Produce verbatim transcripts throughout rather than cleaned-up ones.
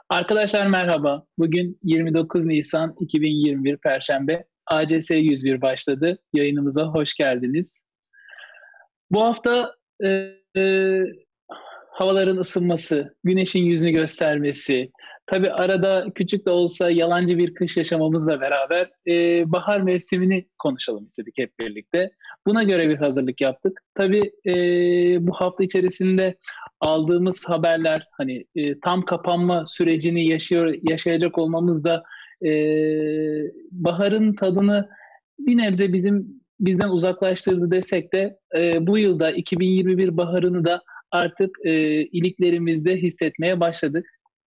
Arkadaşlar merhaba. Bugün yirmi dokuz Nisan iki bin yirmi bir Perşembe. A C S yüz bir başladı. Yayınımıza hoş geldiniz. Bu hafta e, e, havaların ısınması, güneşin yüzünü göstermesi, tabii arada küçük de olsa yalancı bir kış yaşamamızla beraber e, bahar mevsimini konuşalım istedik hep birlikte. Buna göre bir hazırlık yaptık. Tabii e, bu hafta içerisinde aldığımız haberler, hani e, tam kapanma sürecini yaşıyor yaşayacak olmamız da e, baharın tadını bir nebze bizim bizden uzaklaştırdı desek de e, bu yılda iki bin yirmi bir baharını da artık e, iliklerimizde hissetmeye başladık.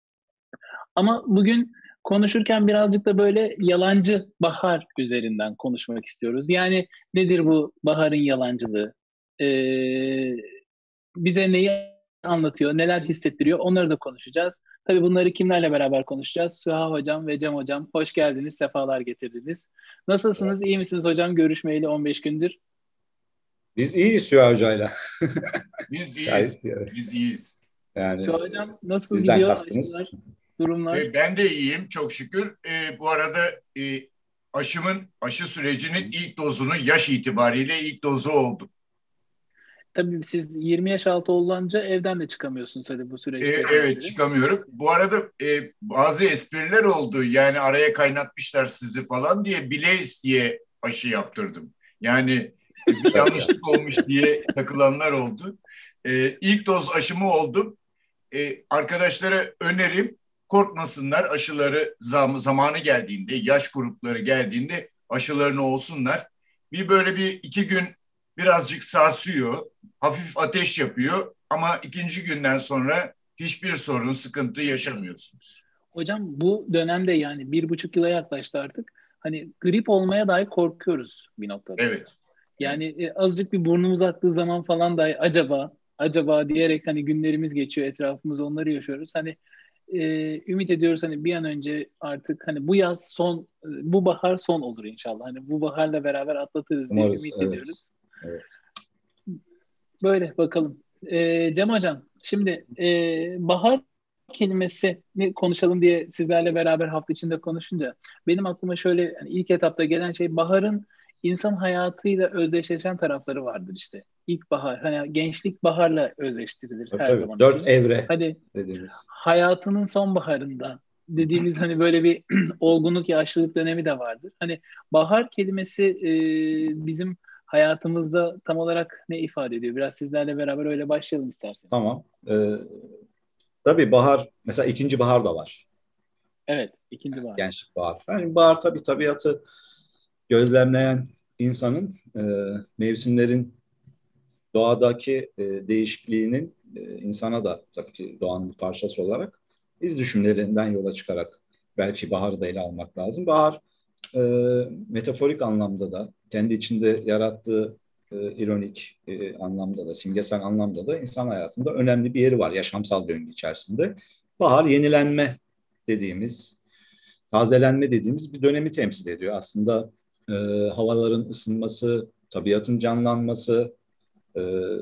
Ama bugün konuşurken birazcık da böyle yalancı bahar üzerinden konuşmak istiyoruz. Yani nedir bu baharın yalancılığı? E, Bize neyi anlatıyor, neler hissettiriyor onları da konuşacağız. Tabii bunları kimlerle beraber konuşacağız? Süha Hocam ve Cem Hocam hoş geldiniz, sefalar getirdiniz. Nasılsınız, iyi misiniz hocam? Görüşmeyeli on beş gündür. Biz iyiyiz Süha Hoca'yla. Biz iyiyiz. Gayet iyi. Biz iyiyiz. Süha Yani Hocam nasıl bizden gidiyor kastınız. aşılar, durumlar? Ve ben de iyiyim çok şükür. Ee, bu arada e, aşımın aşı sürecinin ilk dozunu yaş itibariyle ilk dozu oldu. Tabii siz yirmi yaş altı olunca evden de çıkamıyorsunuz hadi bu Ee, süreçte evet herhalde. çıkamıyorum. Bu arada e, bazı espriler oldu. Yani araya kaynatmışlar sizi falan diye bile isteye aşı yaptırdım. Yani e, bir yanlışlık olmuş diye takılanlar oldu. Ee, ilk doz aşımı oldum. Ee, arkadaşlara önerim korkmasınlar aşıları zam zamanı geldiğinde, yaş grupları geldiğinde aşılarını olsunlar. Bir böyle bir iki gün birazcık sarsıyor, hafif ateş yapıyor ama ikinci günden sonra hiçbir sorun, sıkıntı yaşamıyorsunuz. Hocam bu dönemde yani bir buçuk yıla yaklaştı artık. Hani grip olmaya dahi korkuyoruz bir noktada. Evet, evet. Yani e, azıcık bir burnumuz aktığı zaman falan dahi acaba, acaba diyerek hani günlerimiz geçiyor etrafımızda onları yaşıyoruz. Hani e, ümit ediyoruz hani bir an önce artık hani bu yaz son, e, bu bahar son olur inşallah. Hani bu baharla beraber atlatırız diye Umarız. ümit Evet. ediyoruz. Evet. Böyle bakalım. Ee, Cem Hocam, şimdi e, bahar kelimesini konuşalım diye sizlerle beraber hafta içinde konuşunca benim aklıma şöyle yani ilk etapta gelen şey baharın insan hayatıyla özdeşleşen tarafları vardır işte. İlkbahar, hani gençlik baharla özdeştirilir Tabii, her tabii. zaman Dört için. evre Hadi dediğimiz. hayatının sonbaharında dediğimiz hani böyle bir olgunluk, yaşlılık dönemi de vardır. Hani bahar kelimesi e, bizim hayatımızda tam olarak ne ifade ediyor? Biraz sizlerle beraber öyle başlayalım isterseniz. Tamam. Ee, tabii bahar, mesela ikinci bahar da var. Evet, ikinci bahar. Gençlik bahar. Yani bahar tabii tabiatı gözlemleyen insanın e, mevsimlerin doğadaki e, değişikliğinin e, insana da tabii ki doğanın bir parçası olarak iz düşümlerinden yola çıkarak belki baharı da ele almak lazım. Bahar e, metaforik anlamda da kendi içinde yarattığı e, ironik e, anlamda da simgesel anlamda da insan hayatında önemli bir yeri var yaşamsal döngü içerisinde. Bahar yenilenme dediğimiz, tazelenme dediğimiz bir dönemi temsil ediyor. Aslında e, havaların ısınması, tabiatın canlanması, e,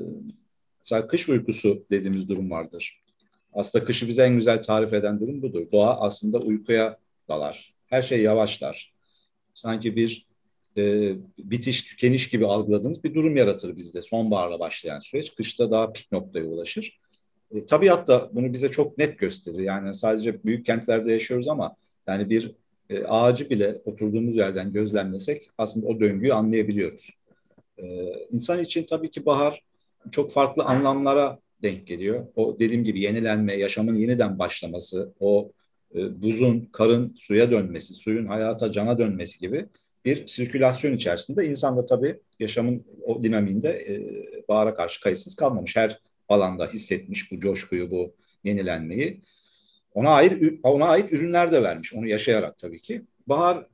mesela kış uykusu dediğimiz durum vardır. Aslında kışı bize en güzel tarif eden durum budur. Doğa aslında uykuya dalar. Her şey yavaşlar. Sanki bir e, bitiş, tükeniş gibi algıladığımız bir durum yaratır bizde. Sonbaharla başlayan süreç. Kışta daha pik noktaya ulaşır. E, tabiat da bunu bize çok net gösterir. Yani sadece büyük kentlerde yaşıyoruz ama yani bir e, ağacı bile oturduğumuz yerden gözlemlesek aslında o döngüyü anlayabiliyoruz. E, insan için tabii ki bahar çok farklı anlamlara denk geliyor. O dediğim gibi yenilenme, yaşamın yeniden başlaması, o e, buzun, karın suya dönmesi, suyun hayata, cana dönmesi gibi bir sirkülasyon içerisinde insan da tabii yaşamın o dinamiğinde e, bahara karşı kayıtsız kalmamış. Her alanda hissetmiş bu coşkuyu, bu yenilenmeyi. Ona ait ona ait ürünler de vermiş. Onu yaşayarak tabii ki. Bahar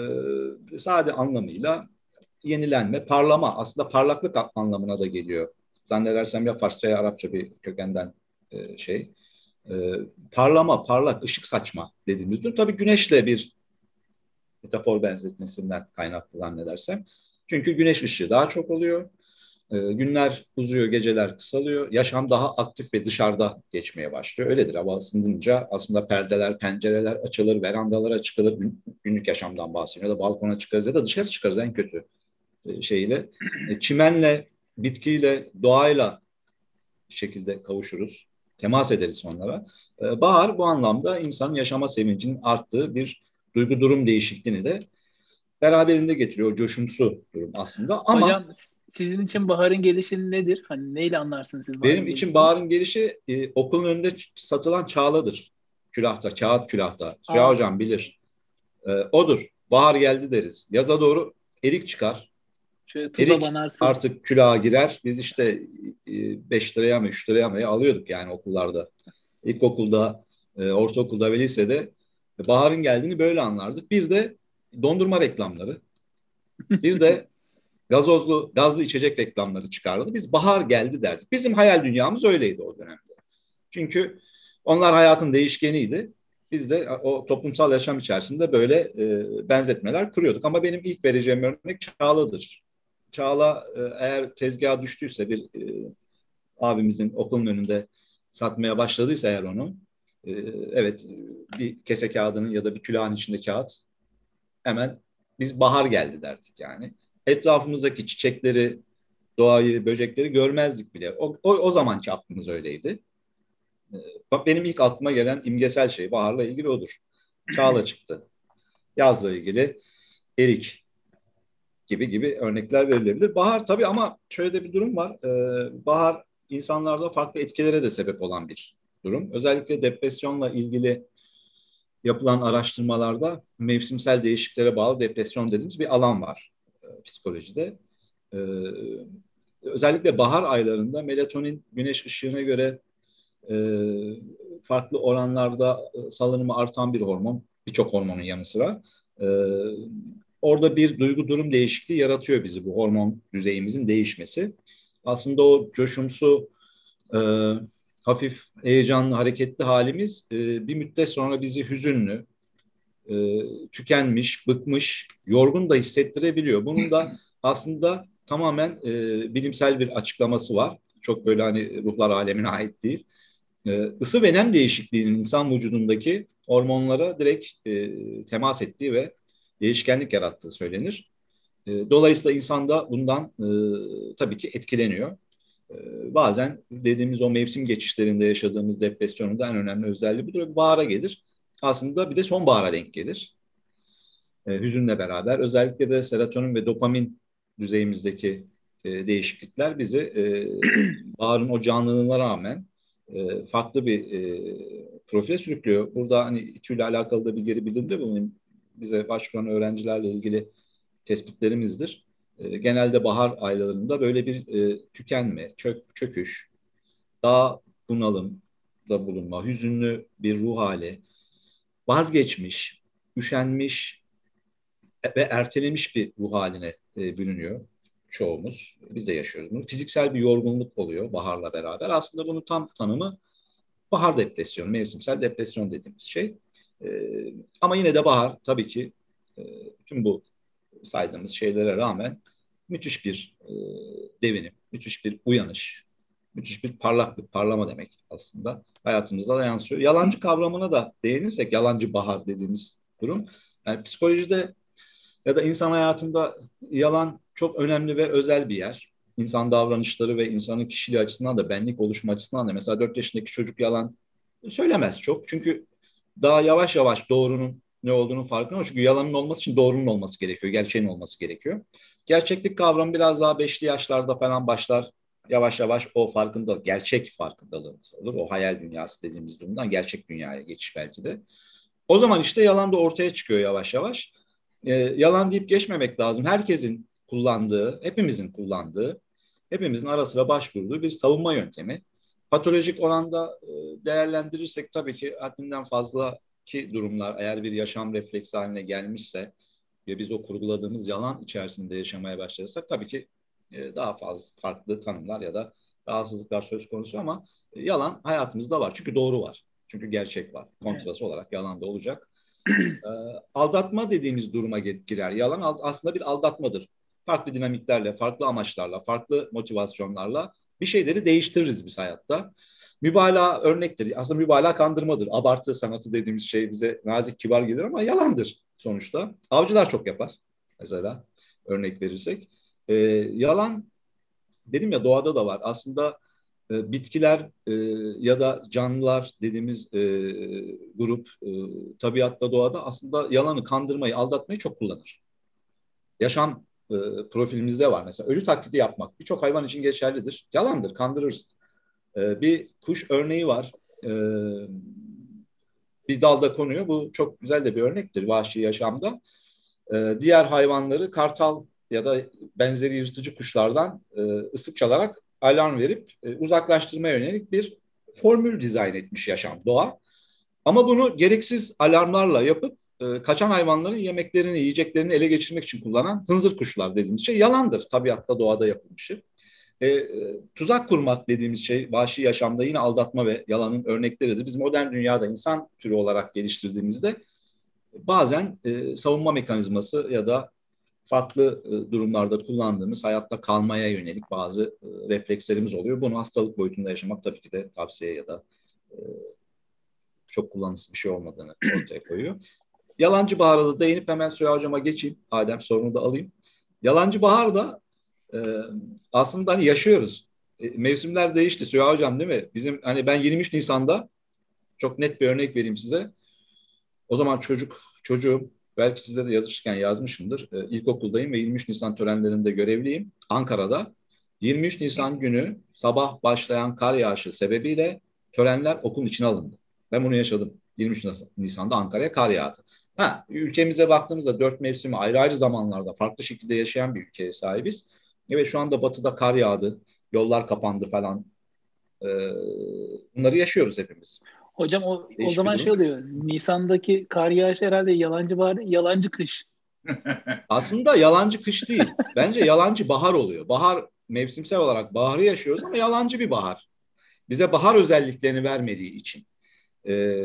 e, sade anlamıyla yenilenme, parlama aslında parlaklık anlamına da geliyor. Zannedersem ya Farsça ya Arapça bir kökenden e, şey. E, parlama, parlak, ışık saçma dediğimiz durum. Tabii güneşle bir metafor benzetmesinden kaynaklı zannedersem. Çünkü güneş ışığı daha çok oluyor. E, günler uzuyor, geceler kısalıyor. Yaşam daha aktif ve dışarıda geçmeye başlıyor. Öyledir. Hava ısındınca aslında perdeler, pencereler açılır, verandalara çıkılır. Gün, günlük yaşamdan bahsediyor. Ya da balkona çıkarız ya da dışarı çıkarız en kötü e, şeyle. E, çimenle, bitkiyle, doğayla şekilde kavuşuruz. Temas ederiz onlara. E, bahar bu anlamda insanın yaşama sevincinin arttığı bir duygu durum değişikliğini de beraberinde getiriyor. O coşumsu durum aslında. Ama Hocam sizin için baharın gelişi nedir? Hani neyle anlarsınız siz benim baharın için gelişini? baharın gelişi e, okulun önünde satılan çağladır. Külahta, kağıt külahta. Suya Aa, hocam bilir. E, odur. Bahar geldi deriz. Yaza doğru erik çıkar. şöyle tuza Erik banarsın. artık külaha girer. Biz işte e, beş liraya mı üç liraya mı alıyorduk yani okullarda. İlkokulda, e, ortaokulda ve lisede baharın geldiğini böyle anlardık. Bir de dondurma reklamları. Bir de gazozlu, gazlı içecek reklamları çıkardı. Biz bahar geldi derdik. Bizim hayal dünyamız öyleydi o dönemde. Çünkü onlar hayatın değişkeniydi. Biz de o toplumsal yaşam içerisinde böyle e, benzetmeler kuruyorduk. Ama benim ilk vereceğim örnek Çağla'dır. Çağla e, eğer tezgaha düştüyse bir e, abimizin okulun önünde satmaya başladıysa eğer onu, e, evet bir kese kağıdının ya da bir külahın içinde kağıt hemen biz bahar geldi derdik yani. Etrafımızdaki çiçekleri, doğayı, böcekleri görmezdik bile. O, o, o zamanki aklımız öyleydi. Bak benim ilk aklıma gelen imgesel şey baharla ilgili odur. Çağla çıktı. Yazla ilgili erik gibi gibi örnekler verilebilir. Bahar tabii ama şöyle de bir durum var. Ee, bahar insanlarda farklı etkilere de sebep olan bir durum. Özellikle depresyonla ilgili yapılan araştırmalarda mevsimsel değişikliklere bağlı depresyon dediğimiz bir alan var e, psikolojide. Ee, özellikle bahar aylarında melatonin güneş ışığına göre e, farklı oranlarda e, salınımı artan bir hormon, birçok hormonun yanı sıra. E, orada bir duygu durum değişikliği yaratıyor bizi bu hormon düzeyimizin değişmesi. Aslında o coşumsu, e, hafif heyecanlı, hareketli halimiz e, bir müddet sonra bizi hüzünlü, e, tükenmiş, bıkmış, yorgun da hissettirebiliyor. Bunun da aslında tamamen e, bilimsel bir açıklaması var. Çok böyle hani ruhlar alemine ait değil. E, ısı ve nem değişikliğinin insan vücudundaki hormonlara direkt e, temas ettiği ve değişkenlik yarattığı söylenir. E, dolayısıyla insan da bundan e, tabii ki etkileniyor. E, bazen dediğimiz o mevsim geçişlerinde yaşadığımız depresyonun da en önemli özelliği budur. Bahara gelir. Aslında bir de sonbahara denk gelir. E, hüzünle beraber. Özellikle de serotonin ve dopamin düzeyimizdeki e, değişiklikler bizi e, baharın o canlılığına rağmen e, farklı bir e, profile sürüklüyor. Burada hani İTÜ ile alakalı da bir geri bildirimde bulunayım. Bize başvuran öğrencilerle ilgili tespitlerimizdir. E, genelde bahar aylarında böyle bir e, tükenme, çök, çöküş, daha bunalımda bulunma, hüzünlü bir ruh hali, vazgeçmiş, üşenmiş ve ertelemiş bir ruh haline e, bürünüyor çoğumuz. Biz de yaşıyoruz bunu. Fiziksel bir yorgunluk oluyor baharla beraber. Aslında bunun tam tanımı bahar depresyonu, mevsimsel depresyon dediğimiz şey. E, ama yine de bahar tabii ki e, tüm bu saydığımız şeylere rağmen müthiş bir e, devinim, müthiş bir uyanış, müthiş bir parlaklık, parlama demek aslında. Hayatımızda da yansıyor. Yalancı kavramına da değinirsek, yalancı bahar dediğimiz durum. Yani psikolojide ya da insan hayatında yalan çok önemli ve özel bir yer. İnsan davranışları ve insanın kişiliği açısından da, benlik oluşum açısından da. Mesela dört yaşındaki çocuk yalan söylemez çok. Çünkü daha yavaş yavaş doğrunun ne olduğunun farkında. Çünkü yalanın olması için doğrunun olması gerekiyor, gerçeğin olması gerekiyor. Gerçeklik kavramı biraz daha beşli yaşlarda falan başlar. Yavaş yavaş o farkındalık, gerçek farkındalığımız olur. O hayal dünyası dediğimiz durumdan gerçek dünyaya geçiş belki de. O zaman işte yalan da ortaya çıkıyor yavaş yavaş. Ee, yalan deyip geçmemek lazım. Herkesin kullandığı, hepimizin kullandığı, hepimizin ara sıra başvurduğu bir savunma yöntemi. Patolojik oranda e, değerlendirirsek tabii ki haddinden fazlaki durumlar eğer bir yaşam refleksi haline gelmişse ve biz o kurguladığımız yalan içerisinde yaşamaya başlarsak tabii ki e, daha fazla farklı tanımlar ya da rahatsızlıklar söz konusu ama e, yalan hayatımızda var. Çünkü doğru var. Çünkü gerçek var. Kontrası olarak yalan da olacak. E, aldatma dediğimiz duruma girer. Yalan aslında bir aldatmadır. farklı dinamiklerle, farklı amaçlarla, farklı motivasyonlarla bir şeyleri değiştiririz biz hayatta. Mübalağa örnektir. Aslında mübalağa kandırmadır. Abartı sanatı dediğimiz şey bize nazik, kibar gelir ama yalandır sonuçta. Avcılar çok yapar mesela, örnek verirsek. Ee, yalan, dedim ya, doğada da var. Aslında e, bitkiler e, ya da canlılar dediğimiz e, grup e, tabiatta, doğada aslında yalanı, kandırmayı, aldatmayı çok kullanır. Yaşam e, profilimizde var mesela. Ölü taklidi yapmak birçok hayvan için geçerlidir. Yalandır, kandırırız. E, bir kuş örneği var. E, bir dalda konuyor. Bu çok güzel de bir örnektir vahşi yaşamda. E, diğer hayvanları kartal ya da benzeri yırtıcı kuşlardan e, ıslık çalarak alarm verip e, uzaklaştırmaya yönelik bir formül dizayn etmiş yaşam, doğa. Ama bunu gereksiz alarmlarla yapıp e, kaçan hayvanların yemeklerini, yiyeceklerini ele geçirmek için kullanan hınzır kuşlar dediğimiz şey yalandır. Tabiatta, doğada yapılmış şey. E, e, tuzak kurmak dediğimiz şey vahşi yaşamda yine aldatma ve yalanın örnekleridir. Biz modern dünyada insan türü olarak geliştirdiğimizde bazen e, savunma mekanizması ya da farklı e, durumlarda kullandığımız hayatta kalmaya yönelik bazı e, reflekslerimiz oluyor. Bunu hastalık boyutunda yaşamak tabii ki de tavsiye ya da e, çok kullanışlı bir şey olmadığını ortaya koyuyor. Yalancı Bahar'a da değinip hemen Süha Hocam'a geçeyim. Adem, sorunu da alayım. Yalancı Bahar da e, aslında hani yaşıyoruz. E, mevsimler değişti Süha Hocam, değil mi? Bizim hani ben yirmi üç Nisan'da çok net bir örnek vereyim size. O zaman çocuk çocuğum, belki size de yazışırken yazmışımdır. E, ilkokuldayım ve yirmi üç Nisan törenlerinde görevliyim. Ankara'da yirmi üç Nisan günü sabah başlayan kar yağışı sebebiyle törenler okulun içine alındı. Ben bunu yaşadım. yirmi üç Nisan'da Ankara'ya kar yağdı. Ha, ülkemize baktığımızda dört mevsimi ayrı ayrı zamanlarda farklı şekilde yaşayan bir ülkeye sahibiz. Evet, şu anda batıda kar yağdı, yollar kapandı falan. Ee, bunları yaşıyoruz hepimiz. Hocam o, o Değişik bir zaman durum. şey oluyor. Nisan'daki kar yağışı herhalde yalancı bahar, yalancı kış. Aslında yalancı kış değil. Bence yalancı bahar oluyor. Bahar, mevsimsel olarak baharı yaşıyoruz ama yalancı bir bahar. Bize bahar özelliklerini vermediği için. Ee,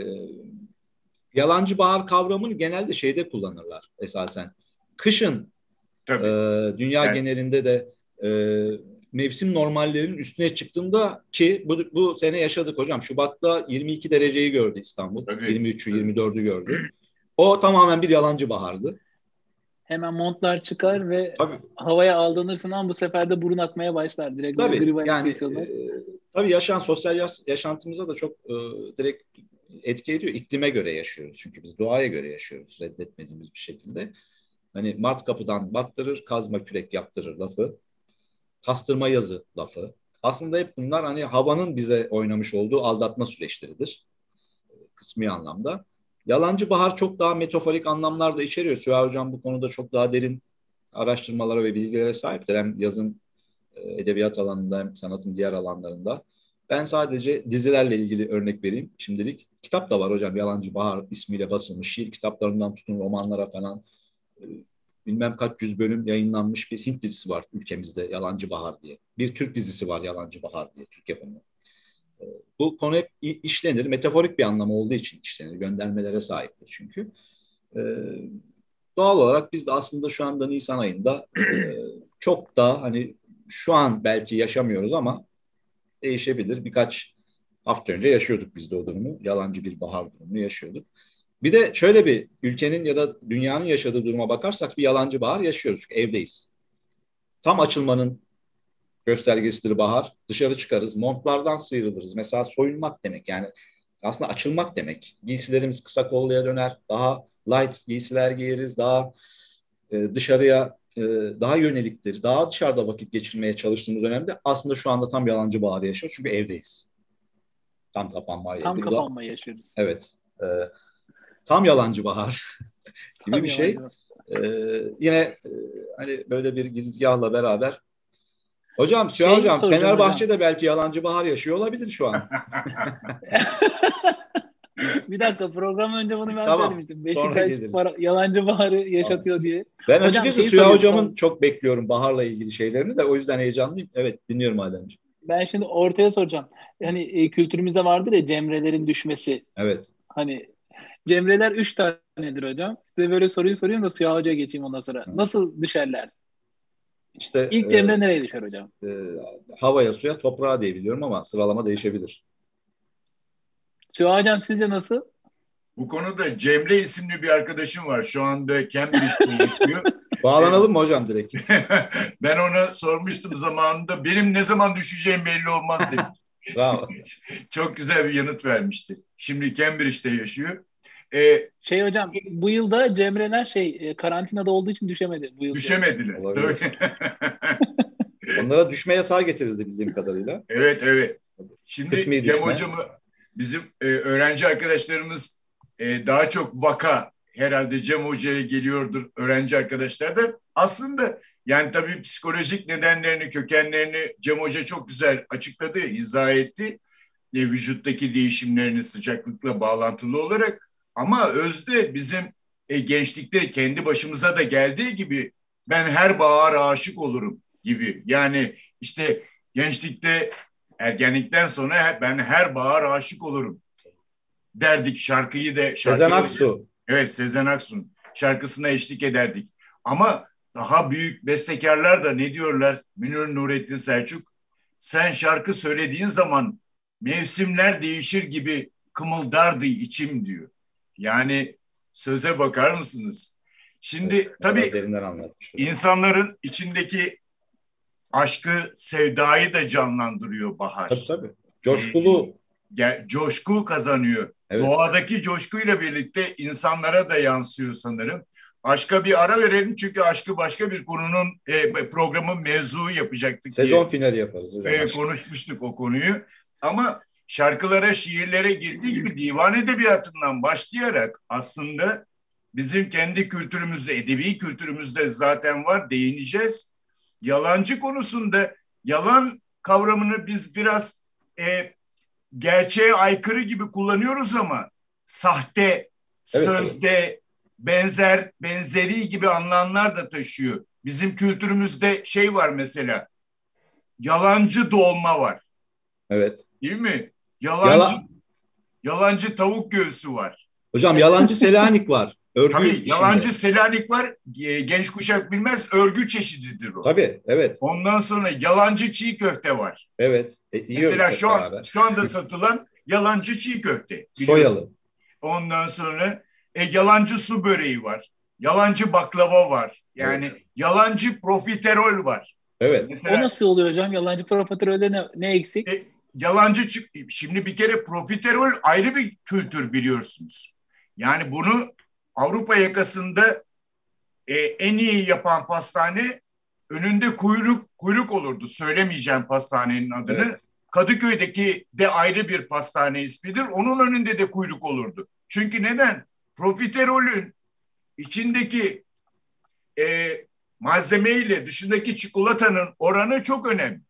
yalancı bahar kavramını genelde şeyde kullanırlar esasen. Kışın Tabii. e, dünya Evet. genelinde de e, mevsim normallerinin üstüne çıktığında, ki bu, bu sene yaşadık hocam. Şubat'ta yirmi iki dereceyi gördü İstanbul. Tabii. yirmi üçü yirmi dördü gördü. O tamamen bir yalancı bahardı. Hemen montlar çıkar ve Tabii. havaya aldanırsın ama bu sefer de burun akmaya başlar. Direkt böyle Tabii grip yani enfeksiyonu. e, tabii yaşayan sosyal yaş, yaşantımıza da çok e, direkt etki ediyor. İklime göre yaşıyoruz çünkü biz doğaya göre yaşıyoruz reddetmediğimiz bir şekilde. Hani Mart kapıdan baktırır, kazma kürek yaptırır lafı, kastırma yazı lafı. Aslında hep bunlar hani havanın bize oynamış olduğu aldatma süreçleridir. Kısmi anlamda. Yalancı bahar çok daha metaforik anlamlar da içeriyor. Süha Hocam bu konuda çok daha derin araştırmalara ve bilgilere sahiptir. Hem yazın edebiyat alanında hem sanatın diğer alanlarında. Ben sadece dizilerle ilgili örnek vereyim şimdilik. Kitap da var hocam, Yalancı Bahar ismiyle basılmış. Şiir kitaplarından tutun romanlara falan. Bilmem kaç yüz bölüm yayınlanmış bir Hint dizisi var ülkemizde, Yalancı Bahar diye. Bir Türk dizisi var, Yalancı Bahar diye, Türk yapımı. Bu konu hep işlenir. Metaforik bir anlamı olduğu için işlenir. Göndermelere sahiptir çünkü. Doğal olarak biz de aslında şu anda Nisan ayında çok da hani şu an belki yaşamıyoruz ama değişebilir. Birkaç hafta önce yaşıyorduk biz de o durumu. Yalancı bir bahar durumunu yaşıyorduk. Bir de şöyle bir ülkenin ya da dünyanın yaşadığı duruma bakarsak bir yalancı bahar yaşıyoruz. Çünkü evdeyiz. Tam açılmanın göstergesidir bahar. Dışarı çıkarız, montlardan sıyrılırız. Mesela soyunmak demek, yani aslında açılmak demek. Giysilerimiz kısa kolluya döner, daha light giysiler giyeriz, daha e, dışarıya e, daha yöneliktir. Daha dışarıda vakit geçirmeye çalıştığımız dönemde aslında şu anda tam yalancı baharı yaşıyoruz. Çünkü evdeyiz. Tam kapanmayla Tam ilgili. kapanma yaşıyoruz. Evet. E, tam yalancı bahar gibi Tam bir şey. E, yine e, hani böyle bir girizgahla beraber. Hocam, Süha Şey Hocam, soracağım Fenerbahçe hocam. de belki yalancı bahar yaşıyor olabilir şu an. Bir dakika, program önce bunu ben Tamam, söylemiştim. sonra Beşiktaş geliriz. para, yalancı baharı yaşatıyor Tamam. diye. Ben Hocam açıkçası şeyi Süha soruyorum. Hocam'ın çok bekliyorum baharla ilgili şeylerini de, o yüzden heyecanlıyım. Evet, dinliyorum Ademciğim. Ben şimdi ortaya soracağım. Hani e, kültürümüzde vardır ya cemrelerin düşmesi. Evet. Hani cemreler üç tanedir hocam. Size böyle soruyu sorayım da Süha Hoca'ya geçeyim ondan sonra. Hı. Nasıl düşerler? İşte İlk Cemre e, nereye düşer hocam? E, havaya, suya, toprağa diye biliyorum ama sıralama değişebilir. Süha hocam sizce nasıl? Bu konuda Cemre isimli bir arkadaşım var. Şu anda Cambridge'de yaşıyor. Bağlanalım mı hocam direkt? Ben ona sormuştum zamanında. Benim ne zaman düşeceğim belli olmaz demiş. Bravo. Çok güzel bir yanıt vermişti. Şimdi Cambridge'de yaşıyor. Ee, şey hocam bu yılda Cemreler şey karantinada olduğu için düşemedi. Bu yıl düşemediler. Onlara düşme yasağı getirildi bildiğim kadarıyla. Evet, evet. Şimdi Kısmi Cem düşme. hocamı bizim e, öğrenci arkadaşlarımız e, daha çok vaka herhalde Cem hocaya geliyordur öğrenci arkadaşlar da. Aslında yani tabii psikolojik nedenlerini, kökenlerini Cem hoca çok güzel açıkladı, izah etti. E, vücuttaki değişimlerini sıcaklıkla bağlantılı olarak. Ama özde bizim e, gençlikte kendi başımıza da geldiği gibi ben her bahara aşık olurum gibi. Yani işte gençlikte ergenlikten sonra ben her bahar aşık olurum derdik. Şarkıyı da şarkı Sezen Aksu. Evet, Sezen Aksu'nun şarkısına eşlik ederdik. Ama daha büyük bestekarlar da ne diyorlar? Münir Nurettin Selçuk, sen şarkı söylediğin zaman mevsimler değişir gibi kımıldardı içim diyor. Yani söze bakar mısınız? Şimdi evet, tabii insanların içindeki aşkı, sevdayı da canlandırıyor bahar. Tabii tabii. Coşkulu. Ee, coşku kazanıyor. Evet. Doğadaki coşkuyla birlikte insanlara da yansıyor sanırım. Aşka bir ara verelim çünkü aşkı başka bir konunun e, programın mevzuu yapacaktık. Sezon diye. finali yaparız hocam. E, konuşmuştuk o konuyu. Ama şarkılara, şiirlere girdiği gibi divan edebiyatından başlayarak aslında bizim kendi kültürümüzde, edebi kültürümüzde zaten var, değineceğiz. Yalancı konusunda yalan kavramını biz biraz e, gerçeğe aykırı gibi kullanıyoruz ama sahte, evet, sözde, evet, benzer, benzeri gibi anlamlar da taşıyor. Bizim kültürümüzde şey var mesela, yalancı dolma var. Evet. Değil mi? Yalancı, Yala... yalancı tavuk göğsü var. Hocam yalancı Selanik var. Örgü Tabii içinde. Yalancı Selanik var. Genç kuşak bilmez, örgü çeşididir o. Tabii, evet. Ondan sonra yalancı çiğ köfte var. Evet. E, Mesela şu an şu anda satılan yalancı çiğ köfte. Soyalı. Ondan sonra e, yalancı su böreği var. Yalancı baklava var. Yani evet, yalancı profiterol var. Evet. Mesela, o nasıl oluyor hocam? Yalancı profiterolde ne, ne eksik? E, yalancı şimdi bir kere profiterol ayrı bir kültür biliyorsunuz. Yani bunu Avrupa yakasında e, en iyi yapan pastane, önünde kuyruk kuyruk olurdu. Söylemeyeceğim pastanenin adını. Evet. Kadıköy'deki de ayrı bir pastane ismidir. Onun önünde de kuyruk olurdu. Çünkü neden? Profiterolün içindeki e, malzemeyle dışındaki çikolatanın oranı çok önemli.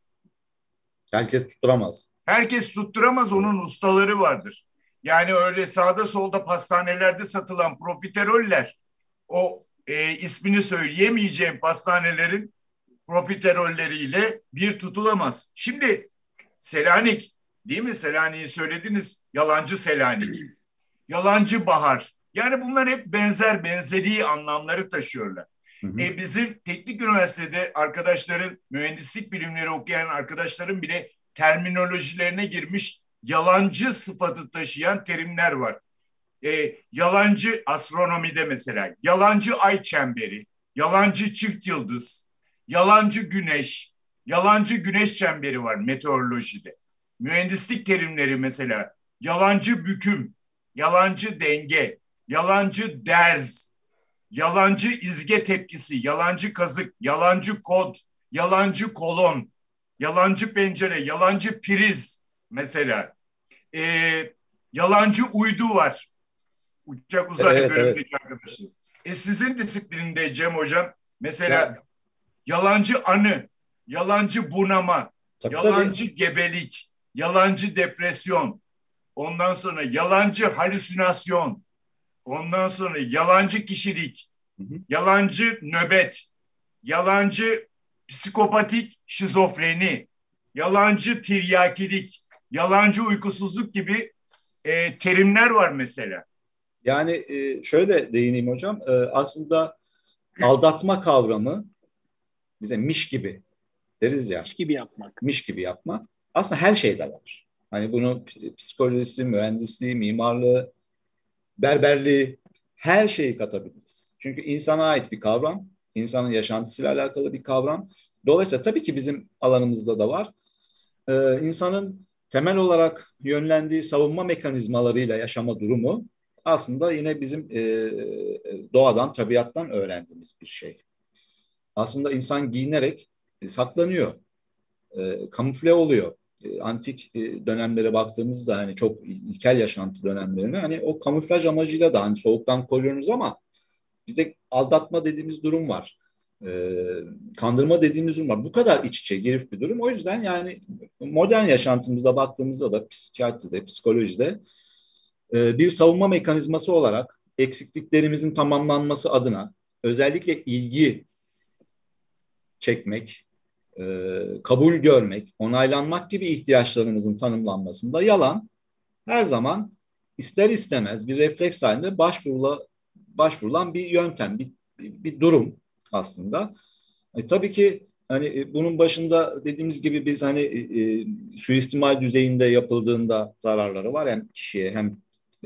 Herkes tutturamaz. Herkes tutturamaz, onun ustaları vardır. Yani öyle sağda solda pastanelerde satılan profiteroller, o e, ismini söyleyemeyeceğim pastanelerin profiterolleriyle bir tutulamaz. Şimdi Selanik, değil mi? Selanik'i söylediniz. Yalancı Selanik, yalancı bahar. Yani bunlar hep benzer, benzeri anlamları taşıyorlar. Hı hı. E, bizim teknik üniversitede arkadaşların, mühendislik bilimleri okuyan arkadaşların bile terminolojilerine girmiş yalancı sıfatı taşıyan terimler var. E, yalancı astronomide mesela, yalancı ay çemberi, yalancı çift yıldız, yalancı güneş, yalancı güneş çemberi var meteorolojide. Mühendislik terimleri mesela, yalancı büküm, yalancı denge, yalancı derz, yalancı izge tepkisi, yalancı kazık, yalancı kod, yalancı kolon, yalancı pencere, yalancı priz mesela. Ee, yalancı uydu var. Uçak uzay evet, bölümündeki evet. arkadaşı. E sizin disiplininde Cem hocam mesela ya. Yalancı anı, yalancı bunama, tabii, yalancı tabii. gebelik, yalancı depresyon, ondan sonra yalancı halüsinasyon, ondan sonra yalancı kişilik, hı hı. yalancı nöbet, yalancı psikopatik şizofreni, yalancı tiryakilik, yalancı uykusuzluk gibi e, terimler var mesela. Yani e, şöyle değineyim hocam. E, aslında aldatma kavramı bize miş gibi deriz ya. Miş gibi yapmak. Miş gibi yapmak. Aslında her şeyde var. Hani bunu psikolojisi, mühendisliği, mimarlığı, berberliği, her şeyi katabiliriz. Çünkü insana ait bir kavram, insanın yaşantısıyla alakalı bir kavram. Dolayısıyla tabii ki bizim alanımızda da var. Ee, insanın temel olarak yönlendiği savunma mekanizmalarıyla yaşama durumu aslında yine bizim e, doğadan, tabiattan öğrendiğimiz bir şey. Aslında insan giyinerek e, saklanıyor, e, kamufle oluyor. E, antik e, dönemlere baktığımızda hani çok ilkel yaşantı dönemlerine hani o kamuflaj amacıyla da hani soğuktan koruyoruz ama bizde aldatma dediğimiz durum var. E, kandırma dediğimiz durum var. Bu kadar iç içe girif bir durum. O yüzden yani modern yaşantımızda baktığımızda da psikiyatride, psikolojide e, bir savunma mekanizması olarak eksikliklerimizin tamamlanması adına özellikle ilgi çekmek, e, kabul görmek, onaylanmak gibi ihtiyaçlarımızın tanımlanmasında yalan her zaman ister istemez bir refleks halinde başvurula, başvurulan bir yöntem, bir, bir, bir durum aslında. E, tabii ki hani e, bunun başında dediğimiz gibi biz hani e, e, suistimal düzeyinde yapıldığında zararları var hem kişiye hem e,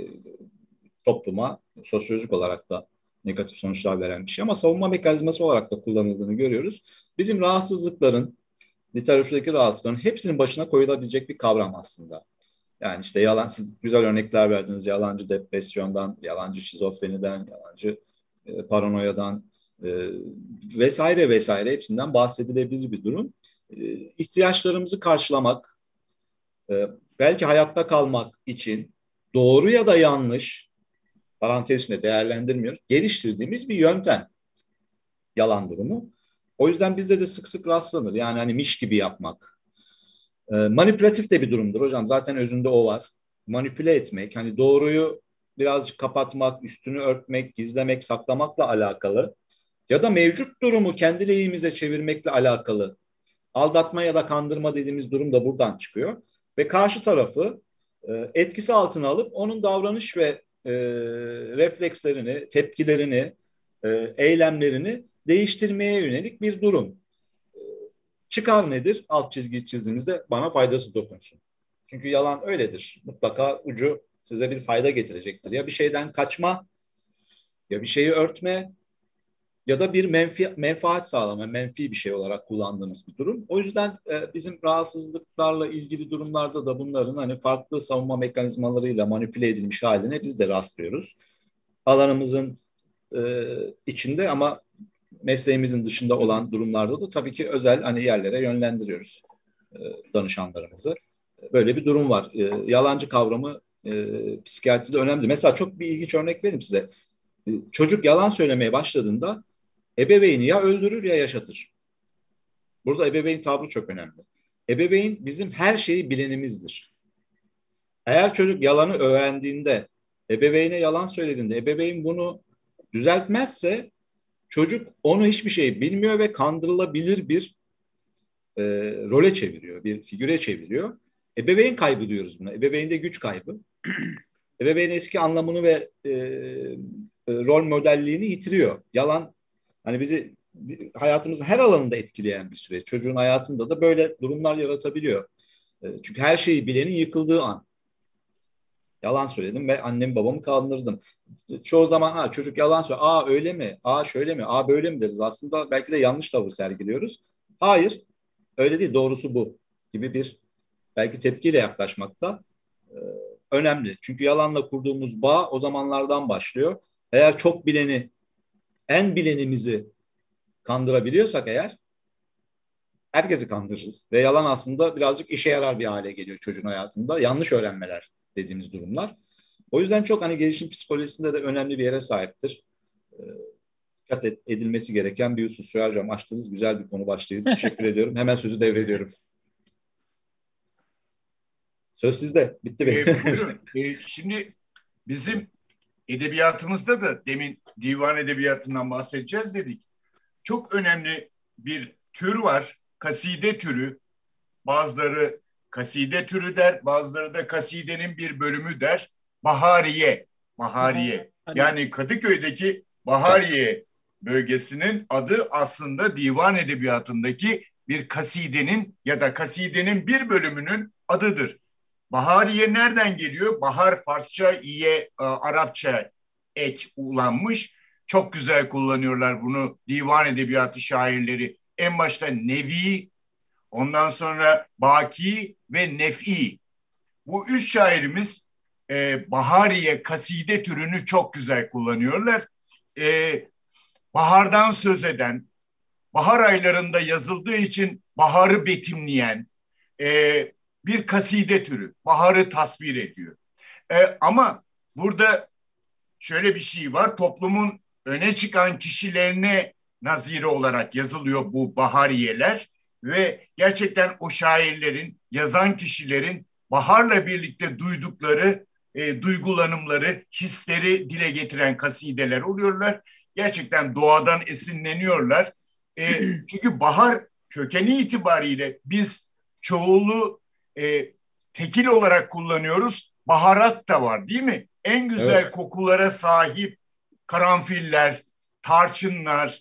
topluma sosyolojik olarak da negatif sonuçlar veren bir şey ama savunma mekanizması olarak da kullanıldığını görüyoruz. Bizim rahatsızlıkların, literatürdeki rahatsızlıkların hepsinin başına koyulabilecek bir kavram aslında. Yani işte yalan, siz güzel örnekler verdiniz. Yalancı depresyondan, yalancı şizofreniden, yalancı e, paranoyadan e, vesaire vesaire hepsinden bahsedilebilir bir durum. E, ihtiyaçlarımızı karşılamak, e, belki hayatta kalmak için doğru ya da yanlış, parantez içinde değerlendirmiyoruz, geliştirdiğimiz bir yöntem yalan durumu. O yüzden bizde de sık sık rastlanır. Yani hani miş gibi yapmak. E, manipülatif de bir durumdur hocam. Zaten özünde o var. Manipüle etmek, hani doğruyu birazcık kapatmak, üstünü örtmek, gizlemek, saklamakla alakalı ya da mevcut durumu kendi lehimize çevirmekle alakalı aldatma ya da kandırma dediğimiz durum da buradan çıkıyor. Ve karşı tarafı e, etkisi altına alıp onun davranış ve e, reflekslerini, tepkilerini, e, eylemlerini değiştirmeye yönelik bir durum. E, çıkar nedir? Alt çizgi çizdiğimizde bana faydası dokunsun. Çünkü yalan öyledir. Mutlaka ucu size bir fayda getirecektir. Ya bir şeyden kaçma, ya bir şeyi örtme, ya da bir menfi, menfaat sağlama, menfi bir şey olarak kullandığımız bir durum. O yüzden e, bizim rahatsızlıklarla ilgili durumlarda da bunların hani farklı savunma mekanizmalarıyla manipüle edilmiş haline biz de rastlıyoruz. Alanımızın e, içinde ama mesleğimizin dışında olan durumlarda da tabii ki özel hani yerlere yönlendiriyoruz e, danışanlarımızı. Böyle bir durum var. E, yalancı kavramı e, psikiyatride önemli. Mesela çok bir ilginç örnek vereyim size. E, çocuk yalan söylemeye başladığında ebeveyni ya öldürür ya yaşatır. Burada ebeveyn tavrı çok önemli. Ebeveyn bizim her şeyi bilenimizdir. Eğer çocuk yalanı öğrendiğinde, ebeveyne yalan söylediğinde, ebeveyn bunu düzeltmezse çocuk onu hiçbir şey bilmiyor ve kandırılabilir bir e, role çeviriyor, bir figüre çeviriyor. Ebeveyn kaybı diyoruz buna. Ebeveynde güç kaybı. Ebeveyn eski anlamını ve e, e, rol modelliğini yitiriyor. Yalan hani bizi hayatımızın her alanında etkileyen bir süreç. Çocuğun hayatında da böyle durumlar yaratabiliyor. E, çünkü her şeyi bilenin yıkıldığı an. Yalan söyledim ve annem babamı kandırdım. Çoğu zaman ha, çocuk yalan söylüyor. Aa öyle mi? Aa şöyle mi? Aa böyle mi deriz? Aslında belki de yanlış tavır sergiliyoruz. Hayır, öyle değil. Doğrusu bu gibi bir belki tepkiyle yaklaşmak da e, önemli. Çünkü yalanla kurduğumuz bağ o zamanlardan başlıyor. Eğer çok bileni, en bilenimizi kandırabiliyorsak eğer herkesi kandırırız. Ve yalan aslında birazcık işe yarar bir hale geliyor çocuğun hayatında. Yanlış öğrenmeler dediğimiz durumlar. O yüzden çok hani gelişim psikolojisinde de önemli bir yere sahiptir. Ee, dikkat edilmesi gereken bir husus. Süher Hocam açtığınız güzel bir konu başlığıydı. Teşekkür ediyorum. Hemen sözü devrediyorum. Söz sizde. Bitti benim. E, buyurun. E, şimdi bizim edebiyatımızda da demin divan edebiyatından bahsedeceğiz dedik. Çok önemli bir tür var. Kaside türü. Bazıları kaside türü der, bazıları da kasidenin bir bölümü der. Bahariye. Bahariye. Yani Kadıköy'deki Bahariye bölgesinin adı aslında divan edebiyatındaki bir kasidenin ya da kasidenin bir bölümünün adıdır. Bahariye nereden geliyor? Bahar Farsça, iye Arapça ek ulanmış. Çok güzel kullanıyorlar bunu divan edebiyatı şairleri. En başta Nevi, ondan sonra Baki ve Nef'i. Bu üç şairimiz e, Bahariye kaside türünü çok güzel kullanıyorlar. E, bahardan söz eden, bahar aylarında yazıldığı için baharı betimleyen e, bir kaside türü. Baharı tasvir ediyor. E, ama burada şöyle bir şey var. Toplumun öne çıkan kişilerine nazire olarak yazılıyor bu bahariyeler ve gerçekten o şairlerin, yazan kişilerin baharla birlikte duydukları e, duygulanımları, hisleri dile getiren kasideler oluyorlar. Gerçekten doğadan esinleniyorlar. E, çünkü bahar kökeni itibariyle biz çoğulu e, tekil olarak kullanıyoruz. Baharat da var değil mi? En güzel evet. kokulara sahip karanfiller, tarçınlar,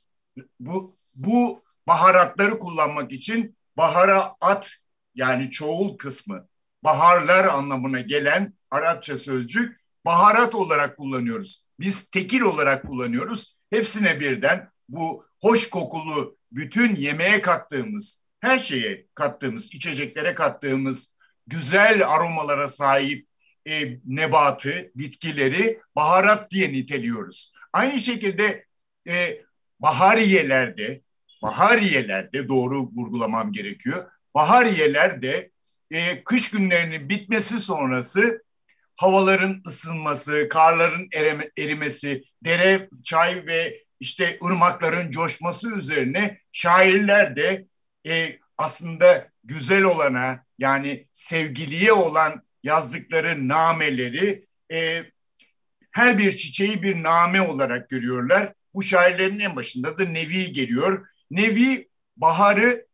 bu bu baharatları kullanmak için bahara at yani çoğul kısmı baharlar anlamına gelen Arapça sözcük baharat olarak kullanıyoruz. Biz tekil olarak kullanıyoruz. Hepsine birden bu hoş kokulu bütün yemeğe kattığımız, her şeye kattığımız, içeceklere kattığımız güzel aromalara sahip e, nebatı, bitkileri baharat diye niteliyoruz. Aynı şekilde e, bahariyelerde, bahariyelerde doğru vurgulamam gerekiyor. Bahariyelerde e, kış günlerinin bitmesi sonrası havaların ısınması, karların erime, erimesi, dere, çay ve işte ırmakların coşması üzerine şairler de e, aslında güzel olana yani sevgiliye olan yazdıkları nameleri e, her bir çiçeği bir name olarak görüyorlar. Bu şairlerin en başında da Nevi geliyor. Nevi baharı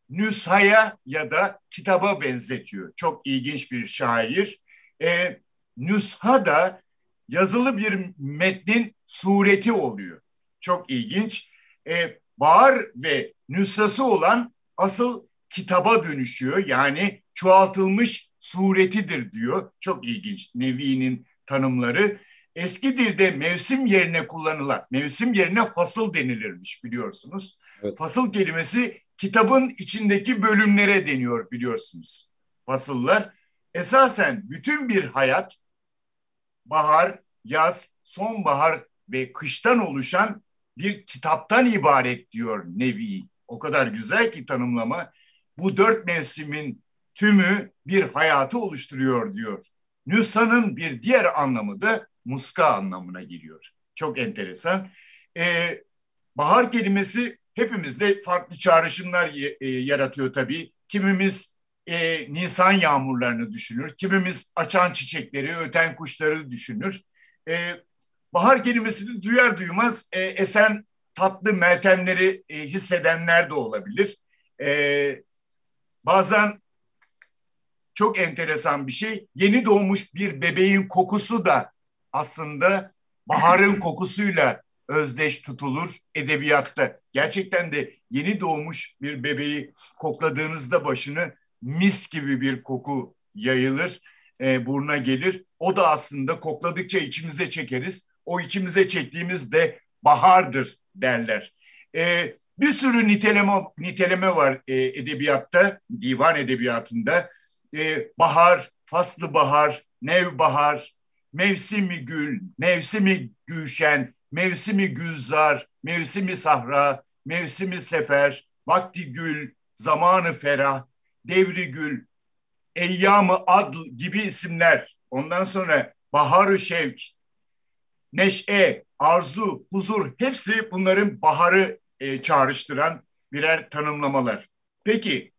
nüshaya ya da kitaba benzetiyor. Çok ilginç bir şair. E, nüsha da yazılı bir metnin sureti oluyor. Çok ilginç. E, bahar ve nüshası olan asıl kitaba dönüşüyor. Yani çoğaltılmış suretidir diyor. Çok ilginç Nevi'nin tanımları. Eski dilde mevsim yerine kullanılan, mevsim yerine fasıl denilirmiş biliyorsunuz. Evet. Fasıl kelimesi kitabın içindeki bölümlere deniyor biliyorsunuz. Fasıllar. Esasen bütün bir hayat bahar, yaz, sonbahar ve kıştan oluşan bir kitaptan ibaret diyor Nevi. O kadar güzel ki tanımlama. Bu dört mevsimin tümü bir hayatı oluşturuyor diyor. Nüsha'nın bir diğer anlamı da muska anlamına geliyor. Çok enteresan. Ee, bahar kelimesi hepimizde farklı çağrışımlar e, yaratıyor tabii. Kimimiz e, Nisan yağmurlarını düşünür, kimimiz açan çiçekleri, öten kuşları düşünür. E, bahar kelimesini duyar duymaz e, esen tatlı meltemleri e, hissedenler de olabilir. E, bazen çok enteresan bir şey, yeni doğmuş bir bebeğin kokusu da aslında baharın kokusuyla özdeş tutulur edebiyatta. Gerçekten de yeni doğmuş bir bebeği kokladığınızda başını mis gibi bir koku yayılır, e, buruna gelir. O da aslında kokladıkça içimize çekeriz. O içimize çektiğimiz de bahardır derler. E, bir sürü niteleme, niteleme var e, edebiyatta, divan edebiyatında. E, bahar, faslı bahar, nevbahar, mevsimi gül, mevsimi gülşen, mevsimi gülzar, mevsimi sahra, mevsimi sefer, vakti gül, zamanı ferah, devri gül, eyyamı adl gibi isimler. Ondan sonra baharı şevk, neşe, arzu, huzur hepsi bunların baharı e, çağrıştıran birer tanımlamalar. Peki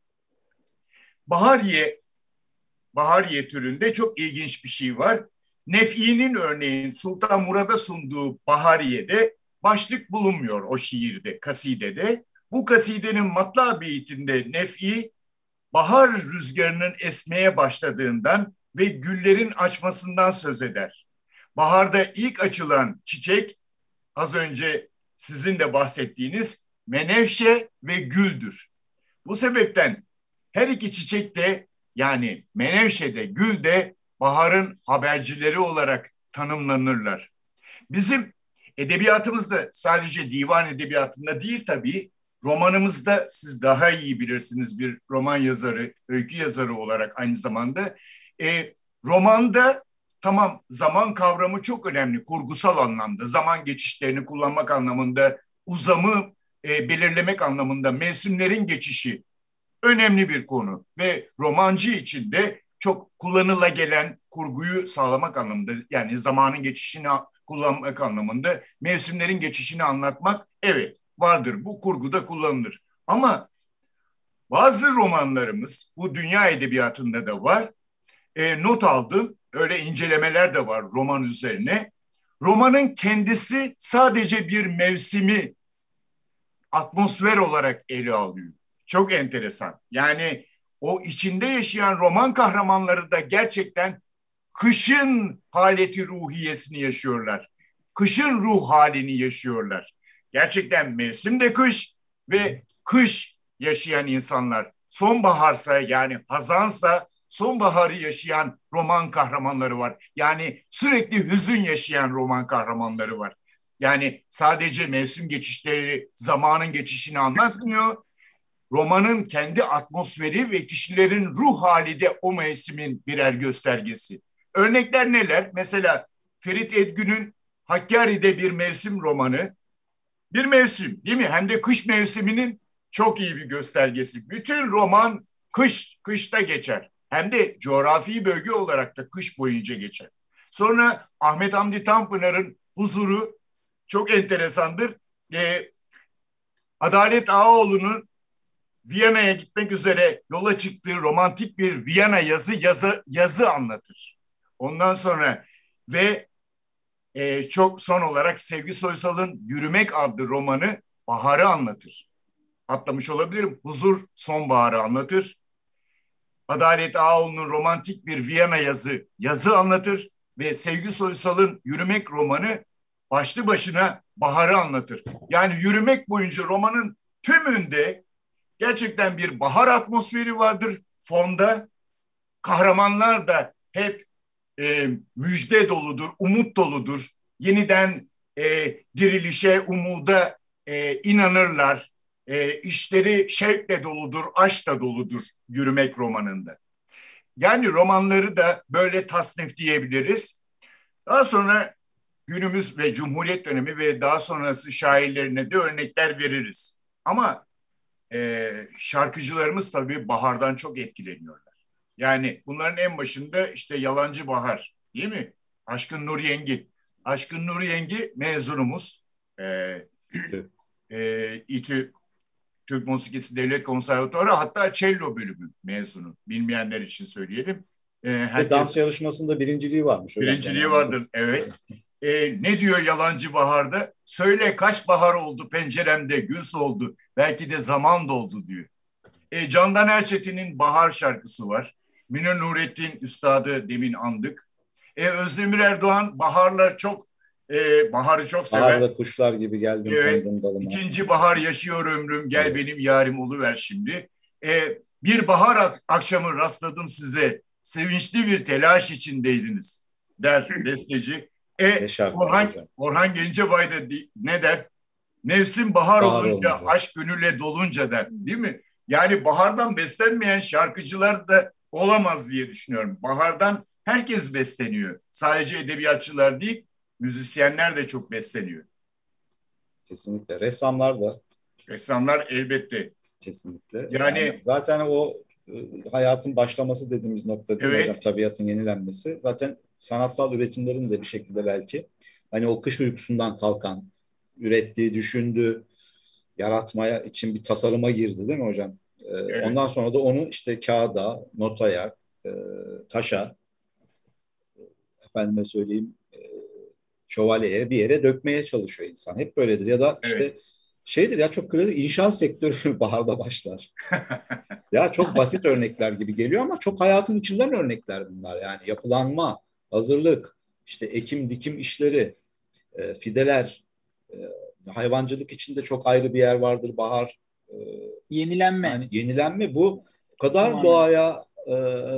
bahariye, bahariye türünde çok ilginç bir şey var. Nef'i'nin örneğin Sultan Murad'a sunduğu Bahariye'de başlık bulunmuyor o şiirde, kasidede. Bu kasidenin matla beytinde Nef'i bahar rüzgarının esmeye başladığından ve güllerin açmasından söz eder. Baharda ilk açılan çiçek az önce sizin de bahsettiğiniz menevşe ve güldür. Bu sebepten her iki çiçek de, yani menevşe de gül de baharın habercileri olarak tanımlanırlar. Bizim edebiyatımızda, sadece divan edebiyatında değil tabii, romanımızda siz daha iyi bilirsiniz, bir roman yazarı, öykü yazarı olarak aynı zamanda. E, romanda tamam, zaman kavramı çok önemli kurgusal anlamda, zaman geçişlerini kullanmak anlamında, uzamı e, belirlemek anlamında, mevsimlerin geçişi önemli bir konu ve romancı için de çok kullanıla gelen kurguyu sağlamak anlamında, yani zamanın geçişini kullanmak anlamında, mevsimlerin geçişini anlatmak, evet vardır, bu kurguda kullanılır. Ama bazı romanlarımız, bu dünya edebiyatında da var, e, not aldım, öyle incelemeler de var roman üzerine. Romanın kendisi sadece bir mevsimi atmosfer olarak ele alıyor. Çok enteresan. Yani o içinde yaşayan roman kahramanları da gerçekten kışın haleti ruhiyesini yaşıyorlar. Kışın ruh halini yaşıyorlar. Gerçekten mevsim de kış ve kış yaşayan insanlar. Sonbaharsa, yani hazansa sonbaharı yaşayan roman kahramanları var. Yani sürekli hüzün yaşayan roman kahramanları var. Yani sadece mevsim geçişleri, zamanın geçişini anlatmıyor. Romanın kendi atmosferi ve kişilerin ruh hali de o mevsimin birer göstergesi. Örnekler neler? Mesela Ferit Edgün'ün Hakkari'de bir mevsim romanı. Bir mevsim, değil mi? Hem de kış mevsiminin çok iyi bir göstergesi. Bütün roman kış, kışta geçer. Hem de coğrafi bölge olarak da kış boyunca geçer. Sonra Ahmet Hamdi Tanpınar'ın Huzuru çok enteresandır. Ee, Adalet Ağaoğlu'nun Viyana'ya gitmek üzere yola çıktığı romantik bir Viyana yazı yazı, yazı anlatır. Ondan sonra ve e, çok son olarak Sevgi Soysal'ın Yürümek adlı romanı baharı anlatır. Atlamış olabilirim. Huzur sonbaharı anlatır. Adalet Ağaoğlu'nun romantik bir Viyana yazı yazı anlatır ve Sevgi Soysal'ın Yürümek romanı başlı başına baharı anlatır. Yani yürümek boyunca romanın tümünde gerçekten bir bahar atmosferi vardır fonda. Kahramanlar da hep e, müjde doludur, umut doludur. Yeniden e, dirilişe, umuda e, inanırlar. E, işleri şevkle doludur, aşkla doludur Yürümek romanında. Yani romanları da böyle tasnifleyebiliriz. Daha sonra günümüz ve Cumhuriyet dönemi ve daha sonrası şairlerine de örnekler veririz. Ama e, şarkıcılarımız tabii bahardan çok etkileniyorlar. Yani bunların en başında işte Yalancı Bahar, değil mi? Aşkın Nur Yengi. Aşkın Nur Yengi mezunumuz. E, e, İTÜ Türk Musikisi Devlet Konservatuarı, hatta cello bölümü mezunu. Bilmeyenler için söyleyelim. E, herkes, dans yarışmasında birinciliği varmış. Birinciliği vardır, evet. E, ne diyor Yalancı Bahar'da? Söyle kaç bahar oldu penceremde gül soldu. Belki de zaman doldu diyor. E, Candan Erçetin'in Bahar şarkısı var. Münir Nurettin Üstad'ı demin andık. E, Özdemir Erdoğan baharlar çok e, baharı çok sever. Baharda kuşlar gibi geldim evet, konduğum dalıma. İkinci bahar yaşıyor ömrüm, gel evet. benim yarim oluver şimdi. E, bir bahar akşamı rastladım size. Sevinçli bir telaş içindeydiniz der besteci. E, Orhan, Orhan Gencebay da ne der? Mevsim bahar, bahar olunca, olunca, aşk gönülle dolunca der, değil mi? Yani bahardan beslenmeyen şarkıcılar da olamaz diye düşünüyorum. Bahardan herkes besleniyor. Sadece edebiyatçılar değil, müzisyenler de çok besleniyor. Kesinlikle. Ressamlar da. Ressamlar elbette. Kesinlikle. Yani, yani zaten o hayatın başlaması dediğimiz nokta değil evet. hocam, tabiatın yenilenmesi. Zaten sanatsal üretimlerin de bir şekilde belki hani o kış uykusundan kalkan, ürettiği, düşündüğü, yaratmaya için bir tasarıma girdi değil mi hocam? Ee, evet. Ondan sonra da onu işte kağıda, notaya, e, taşa, efendime söyleyeyim, e, şövalyeye, bir yere dökmeye çalışıyor insan. Hep böyledir. Ya da işte evet. şeydir ya, çok klasik inşaat sektörü baharda başlar. Ya çok basit örnekler gibi geliyor ama çok hayatın içinden örnekler bunlar. Yani yapılanma, hazırlık, işte ekim dikim işleri, e, fideler, e, hayvancılık için de çok ayrı bir yer vardır bahar. E, Yenilenme. Yani yenilenme bu o kadar Tamamen. doğaya e,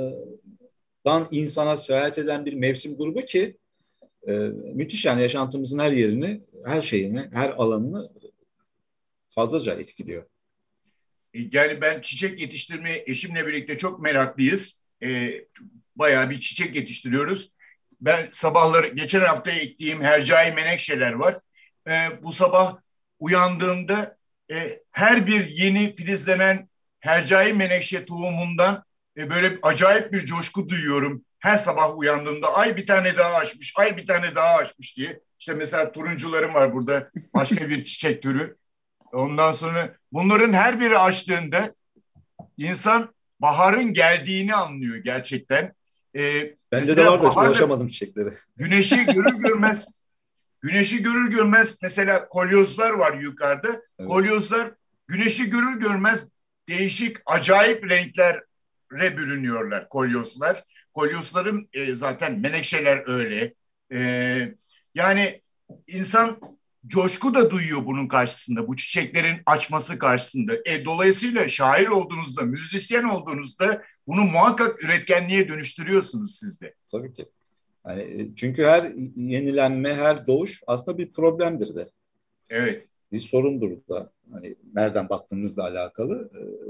dan insana sirayet eden bir mevsim grubu ki e, müthiş, yani yaşantımızın her yerini, her şeyini, her alanını fazlaca etkiliyor. Yani ben çiçek yetiştirmeye eşimle birlikte çok meraklıyız. E, bayağı bir çiçek yetiştiriyoruz. Ben sabahları geçen hafta ektiğim hercai menekşeler var. E, bu sabah uyandığımda e, her bir yeni filizlenen hercai menekşe tohumundan e, böyle acayip bir coşku duyuyorum. Her sabah uyandığımda ay bir tane daha açmış, ay bir tane daha açmış diye. İşte mesela turuncularım var burada, başka bir çiçek türü. Ondan sonra bunların her biri açtığında insan baharın geldiğini anlıyor gerçekten. Ee, Bende de var da hiç baharda ulaşamadım çiçeklere. güneşi görür görmez güneşi görür görmez mesela kolyozlar var yukarıda. Evet. Kolyozlar güneşi görür görmez değişik acayip renklere bürünüyorlar kolyozlar. Kolyozların e, zaten menekşeler öyle. E, yani insan coşku da duyuyor bunun karşısında, bu çiçeklerin açması karşısında. E, dolayısıyla şair olduğunuzda, müzisyen olduğunuzda bunu muhakkak üretkenliğe dönüştürüyorsunuz siz de. Tabii ki. Yani çünkü her yenilenme, her doğuş aslında bir problemdir de. Evet. Bir sorundur da. Hani nereden baktığımızla alakalı.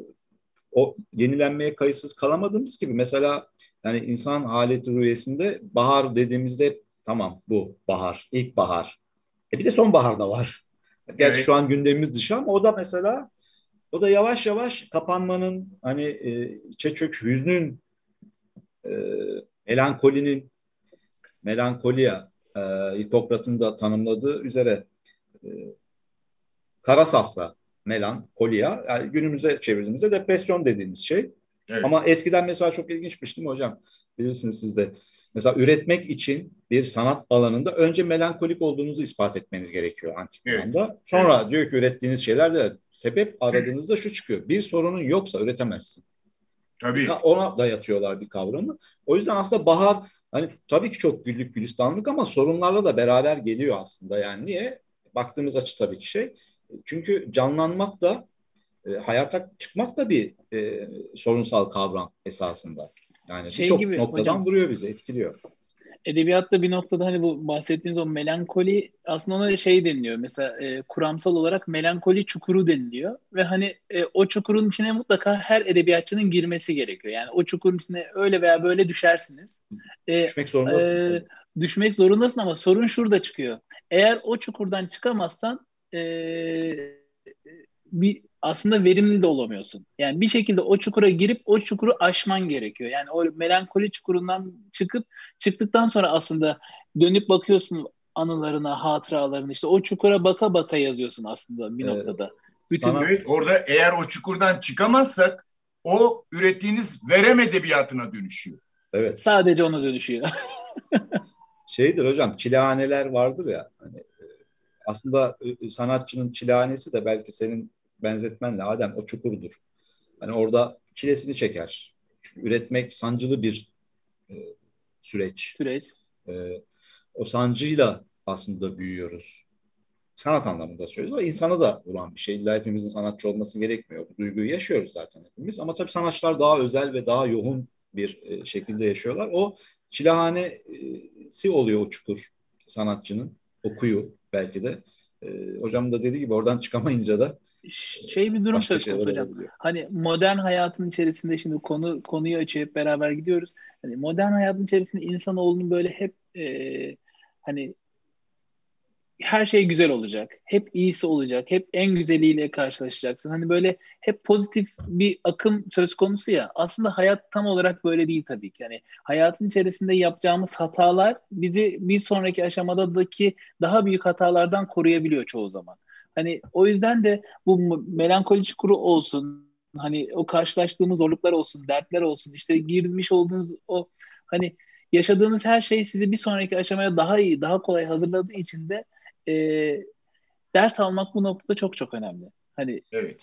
O yenilenmeye kayıtsız kalamadığımız gibi mesela yani insan haleti rüyesinde bahar dediğimizde tamam bu bahar, ilk bahar. E bir de sonbahar da var. Gerçi Evet. şu an gündemimiz dışı ama o da mesela o da yavaş yavaş kapanmanın, hani e, içe çök hüznün, e, melankolinin, melankoliya, e, Hipokrat'ın da tanımladığı üzere e, kara safra, melankoliya, yani günümüze çevirdiğimizde depresyon dediğimiz şey. Evet. Ama eskiden mesela çok ilginçmiş değil mi hocam? Bilirsiniz siz de. Mesela üretmek için bir sanat alanında önce melankolik olduğunuzu ispat etmeniz gerekiyor antik Evet. Yunan'da. Sonra Evet. diyor ki ürettiğiniz şeyler de sebep aradığınızda şu çıkıyor. Bir sorunun yoksa üretemezsin. Tabii. Ona dayatıyorlar bir kavramı. O yüzden aslında bahar hani tabii ki çok güllük gülistanlık ama sorunlarla da beraber geliyor aslında. Yani niye? Baktığımız açı tabii ki şey. Çünkü canlanmak da e, hayata çıkmak da bir e, sorunsal kavram esasında. Yani Şey birçok gibi noktadan hocam, vuruyor bizi, etkiliyor. edebiyatta bir noktada hani bu bahsettiğiniz o melankoli aslında ona şey deniliyor. Mesela e, kuramsal olarak melankoli çukuru deniliyor ve hani e, o çukurun içine mutlaka her edebiyatçının girmesi gerekiyor. Yani o çukurun içine öyle veya böyle düşersiniz. E, Düşmek zorundasın e, tabii. Düşmek zorundasın ama sorun şurada çıkıyor. Eğer o çukurdan çıkamazsan e, bir aslında verimli de olamıyorsun. Yani bir şekilde o çukura girip o çukuru aşman gerekiyor. Yani o melankoli çukurundan çıkıp çıktıktan sonra aslında dönüp bakıyorsun anılarına, hatıralarına. İşte o çukura baka baka yazıyorsun aslında bir Ee, noktada. Bütün sana Evet, orada eğer o çukurdan çıkamazsak o ürettiğiniz verem edebiyatına dönüşüyor. evet sadece ona dönüşüyor. şeydir hocam, çilehaneler vardır ya hani e, aslında e, sanatçının çilehanesi de belki senin benzetmenle Adem o çukurdur. Hani orada çilesini çeker. Çünkü üretmek sancılı bir e, süreç. Süreç. E, O sancıyla aslında büyüyoruz. Sanat anlamında söylüyoruz ama insana da vuran bir şey. İlla hepimizin sanatçı olması gerekmiyor. Bu duyguyu yaşıyoruz zaten hepimiz. Ama tabii sanatçılar daha özel ve daha yoğun bir e, şekilde yaşıyorlar. O çilehanesi oluyor o çukur sanatçının. O kuyu belki de. E, hocam da dediği gibi oradan çıkamayınca da Şey bir durum başka söz şeyler konusu hocam. olabiliyor. Hani modern hayatın içerisinde şimdi konu konuyu açıp hep beraber gidiyoruz. Hani modern hayatın içerisinde insanoğlunun böyle hep e, hani her şey güzel olacak. Hep iyisi olacak. Hep en güzeliyle karşılaşacaksın. Hani böyle hep pozitif bir akım söz konusu ya. Aslında hayat tam olarak böyle değil tabii ki. Yani hayatın içerisinde yapacağımız hatalar bizi bir sonraki aşamadaki daha büyük hatalardan koruyabiliyor çoğu zaman. Hani o yüzden de bu melankoli çukuru olsun, hani o karşılaştığımız zorluklar olsun, dertler olsun, işte girmiş olduğunuz o hani yaşadığınız her şey sizi bir sonraki aşamaya daha iyi, daha kolay hazırladığı için de e, ders almak bu noktada çok çok önemli. Hani Evet.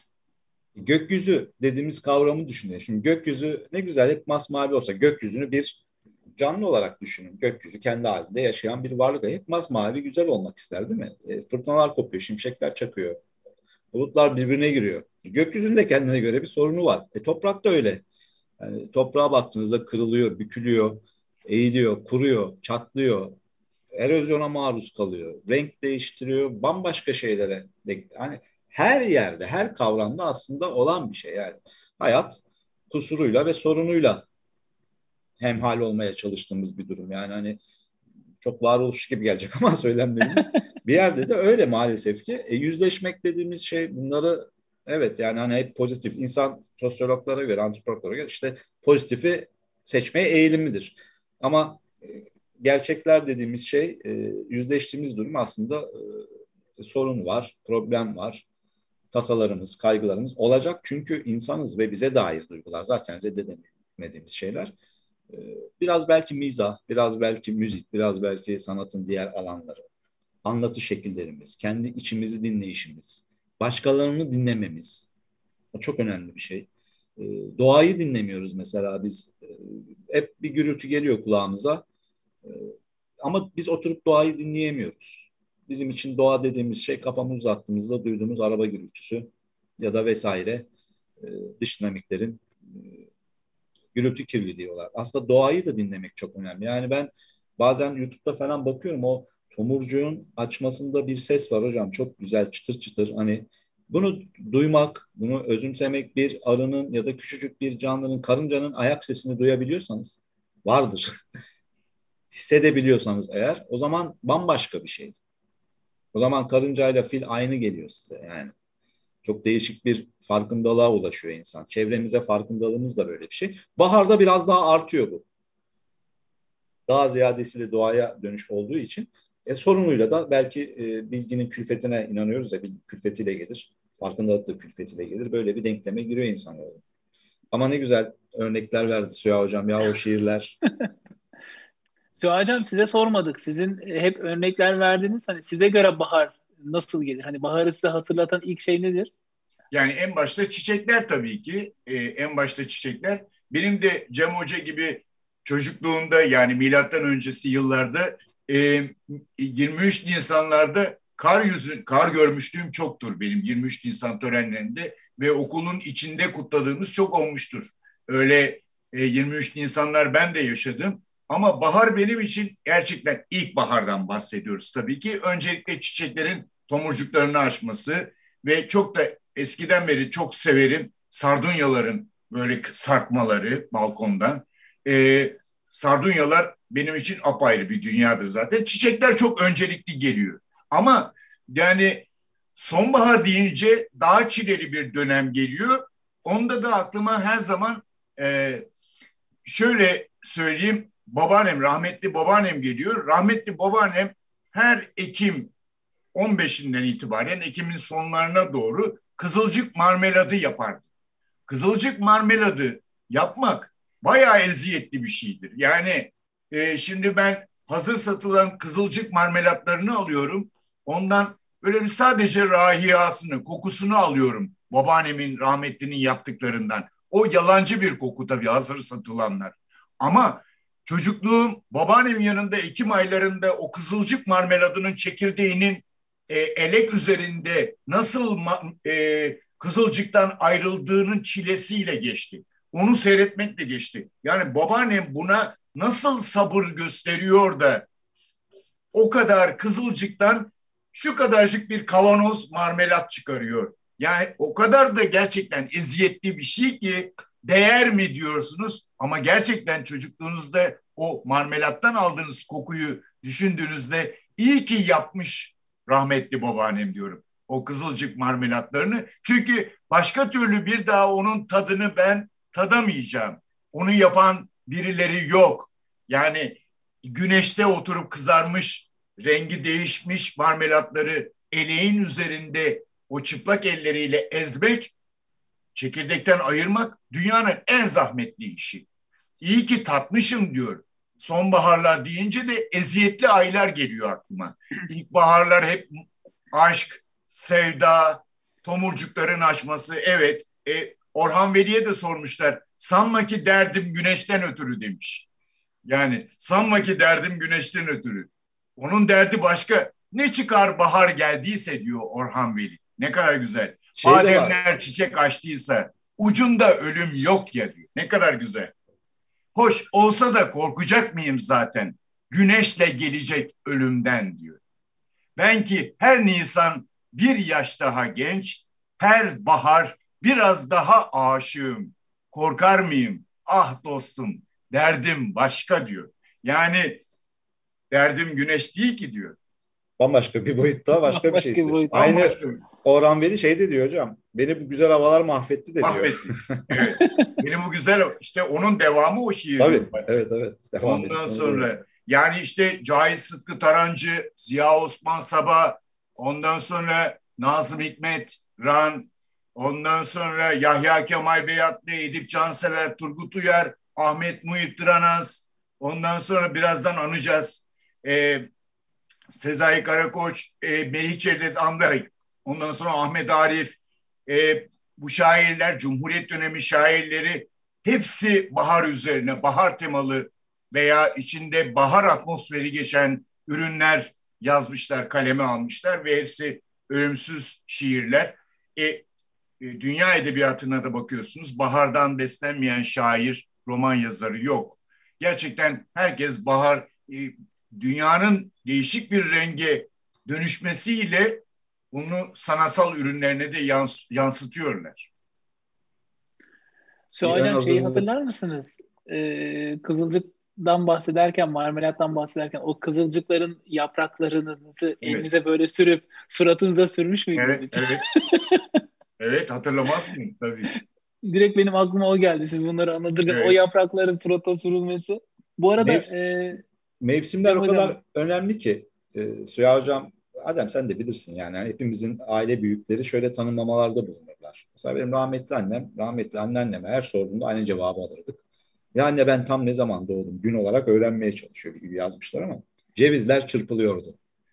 Gökyüzü dediğimiz kavramı düşünelim. Şimdi gökyüzü ne güzel hep masmavi olsa, gökyüzünü bir canlı olarak düşünün. Gökyüzü kendi halinde yaşayan bir varlık. Hep masmavi güzel olmak ister değil mi? E, fırtınalar kopuyor, şimşekler çakıyor. Bulutlar birbirine giriyor. Gökyüzünün de kendine göre bir sorunu var. E, toprak da öyle. Yani toprağa baktığınızda kırılıyor, bükülüyor, eğiliyor, kuruyor, çatlıyor. Erozyona maruz kalıyor. Renk değiştiriyor, bambaşka şeylere. Yani her yerde, her kavramda aslında olan bir şey. Yani hayat kusuruyla ve sorunuyla hemhal olmaya çalıştığımız bir durum. Yani hani çok varoluş gibi gelecek ama söylemlerimiz bir yerde de öyle maalesef ki. E, yüzleşmek dediğimiz şey bunları evet yani hani hep pozitif. İnsan sosyologlara göre, antropologlara göre işte pozitifi seçmeye eğilimlidir. Ama e, gerçekler dediğimiz şey e, yüzleştiğimiz durum aslında e, sorun var, problem var. Tasalarımız, kaygılarımız olacak çünkü insanız ve bize dair duygular zaten reddedemediğimiz şeyler. Biraz belki mizah, biraz belki müzik, biraz belki sanatın diğer alanları, anlatı şekillerimiz, kendi içimizi dinleyişimiz, başkalarını dinlememiz. O çok önemli bir şey. Doğayı dinlemiyoruz mesela biz. Hep bir gürültü geliyor kulağımıza. Ama biz oturup doğayı dinleyemiyoruz. Bizim için doğa dediğimiz şey kafamızı uzattığımızda duyduğumuz araba gürültüsü ya da vesaire dış dinamiklerin gürültü kirliliği diyorlar. Aslında doğayı da dinlemek çok önemli. Yani ben bazen YouTube'da falan bakıyorum o tomurcuğun açmasında bir ses var hocam. Çok güzel çıtır çıtır. Hani bunu duymak, bunu özümsemek bir arının ya da küçücük bir canlının, karıncanın ayak sesini duyabiliyorsanız vardır. Hissedebiliyorsanız eğer o zaman bambaşka bir şey. O zaman karıncayla fil aynı geliyor size yani. Çok değişik bir farkındalığa ulaşıyor insan. Çevremize farkındalığımız da böyle bir şey. Baharda biraz daha artıyor bu. Daha ziyadesiyle doğaya dönüş olduğu için. E, sorunuyla da belki e, bilginin külfetine inanıyoruz ya, bilgi külfetiyle gelir. Farkındalık da külfetiyle gelir. Böyle bir denkleme giriyor insanoğlu. Ama ne güzel örnekler verdi Süha Hocam ya o şiirler. Süha Hocam size sormadık. Sizin hep örnekler verdiniz. Hani size göre bahar nasıl gelir? Hani baharı size hatırlatan ilk şey nedir? Yani en başta çiçekler tabii ki. Ee, en başta çiçekler. Benim de Cem Hoca gibi çocukluğumda yani milattan öncesi yıllarda e, yirmi üç Nisanlarda kar yüzü kar görmüşlüğüm çoktur benim yirmi üç Nisan törenlerinde ve okulun içinde kutladığımız çok olmuştur. Öyle e, yirmi üç Nisanlar ben de yaşadım. Ama bahar benim için gerçekten ilk bahardan bahsediyoruz tabii ki. Öncelikle çiçeklerin tomurcuklarını açması ve çok da eskiden beri çok severim sardunyaların böyle sarkmaları balkondan. Ee, sardunyalar benim için apayrı bir dünyadır zaten. Çiçekler çok öncelikli geliyor. Ama yani sonbahar deyince daha çileli bir dönem geliyor. Onda da aklıma her zaman e, şöyle söyleyeyim, babaannem, rahmetli babaannem geliyor. Rahmetli babaannem her Ekim on beşinden itibaren Ekim'in sonlarına doğru kızılcık marmeladı yapardı. Kızılcık marmeladı yapmak bayağı eziyetli bir şeydir. Yani e, şimdi ben hazır satılan kızılcık marmelatlarını alıyorum. Ondan böyle bir sadece rahiyasını, kokusunu alıyorum. Babaannemin rahmetlinin yaptıklarından. O yalancı bir koku tabii hazır satılanlar. Ama çocukluğum babaannemin yanında Ekim aylarında o kızılcık marmeladının çekirdeğinin e, elek üzerinde nasıl e, kızılcıktan ayrıldığının çilesiyle geçti. Onu seyretmekle geçti. Yani babaannem buna nasıl sabır gösteriyor da o kadar kızılcıktan şu kadarcık bir kavanoz marmelat çıkarıyor. Yani o kadar da gerçekten eziyetli bir şey ki değer mi diyorsunuz? Ama gerçekten çocukluğunuzda o marmelattan aldığınız kokuyu düşündüğünüzde iyi ki yapmış rahmetli babaannem diyorum. O kızılcık marmelatlarını. Çünkü başka türlü bir daha onun tadını ben tadamayacağım. Onu yapan birileri yok. Yani güneşte oturup kızarmış, rengi değişmiş marmelatları eleğin üzerinde o çıplak elleriyle ezmek, çekirdekten ayırmak dünyanın en zahmetli işi. İyi ki tatmışım diyor. Sonbaharlar deyince de eziyetli aylar geliyor aklıma. İlkbaharlar hep aşk, sevda, tomurcukların açması. Evet, e, Orhan Veli'ye de sormuşlar. Sanma ki derdim güneşten ötürü demiş. Yani sanma ki derdim güneşten ötürü. Onun derdi başka. Ne çıkar bahar geldiyse diyor Orhan Veli. Ne kadar güzel. Şey de var. Bademler çiçek açtıysa ucunda ölüm yok ya diyor. Ne kadar güzel. Hoş olsa da korkacak mıyım zaten? Güneşle gelecek ölümden diyor. Ben ki her Nisan bir yaş daha genç, her bahar biraz daha aşığım. Korkar mıyım? Ah dostum, derdim başka diyor. Yani derdim güneş değil ki diyor. Bambaşka bir boyutta başka bir Başka bir şeysi. boyut. Aynı Bambaşka. Orhan Veli şey de diyor hocam. Beni bu güzel havalar mahvetti de diyor. Mahvetti. Evet. Benim bu güzel işte onun devamı o şiirdi. Tabii. zaten. Evet evet. Devam Ondan edin. sonra yani işte Cahit Sıtkı Tarancı, Ziya Osman Sabah, ondan sonra Nazım Hikmet Ran, ondan sonra Yahya Kemal Beyatlı, Edip Cansever, Turgut Uyar, Ahmet Muhit Dıranaz, ondan sonra birazdan anacağız. Ee, Sezai Karakoç, e, Melih Cevdet Anday, ondan sonra Ahmet Arif, e, bu şairler, Cumhuriyet dönemi şairleri hepsi bahar üzerine, bahar temalı veya içinde bahar atmosferi geçen ürünler yazmışlar, kaleme almışlar ve hepsi ölümsüz şiirler. E, e, dünya edebiyatına da bakıyorsunuz, bahardan beslenmeyen şair, roman yazarı yok. Gerçekten herkes bahar, e, dünyanın değişik bir renge dönüşmesiyle bunu sanatsal ürünlerine de yans- yansıtıyorlar. Şu Bir ön hocam şeyi hazırlık. hatırlar mısınız? Ee, Kızılcık'tan bahsederken, marmelattan bahsederken o kızılcıkların yapraklarınızı Evet. elinize böyle sürüp suratınıza sürmüş müydünüz Evet, hiç? evet. Evet, hatırlamaz mıyım? Tabii. Direkt benim aklıma o geldi. Siz bunları anlatırken o Evet. yaprakların surata sürülmesi. Bu arada Mev- e, Mevsimler Cem o hocam, kadar önemli ki e, Süha Hocam, Adem sen de bilirsin yani. Yani hepimizin aile büyükleri şöyle tanımlamalarda bulunurlar. Mesela benim rahmetli annem, rahmetli anneanneme her sorduğunda aynı cevabı alırdık. Ya anne ben tam ne zaman doğdum? Gün olarak öğrenmeye çalışıyor gibi yazmışlar ama cevizler çırpılıyordu.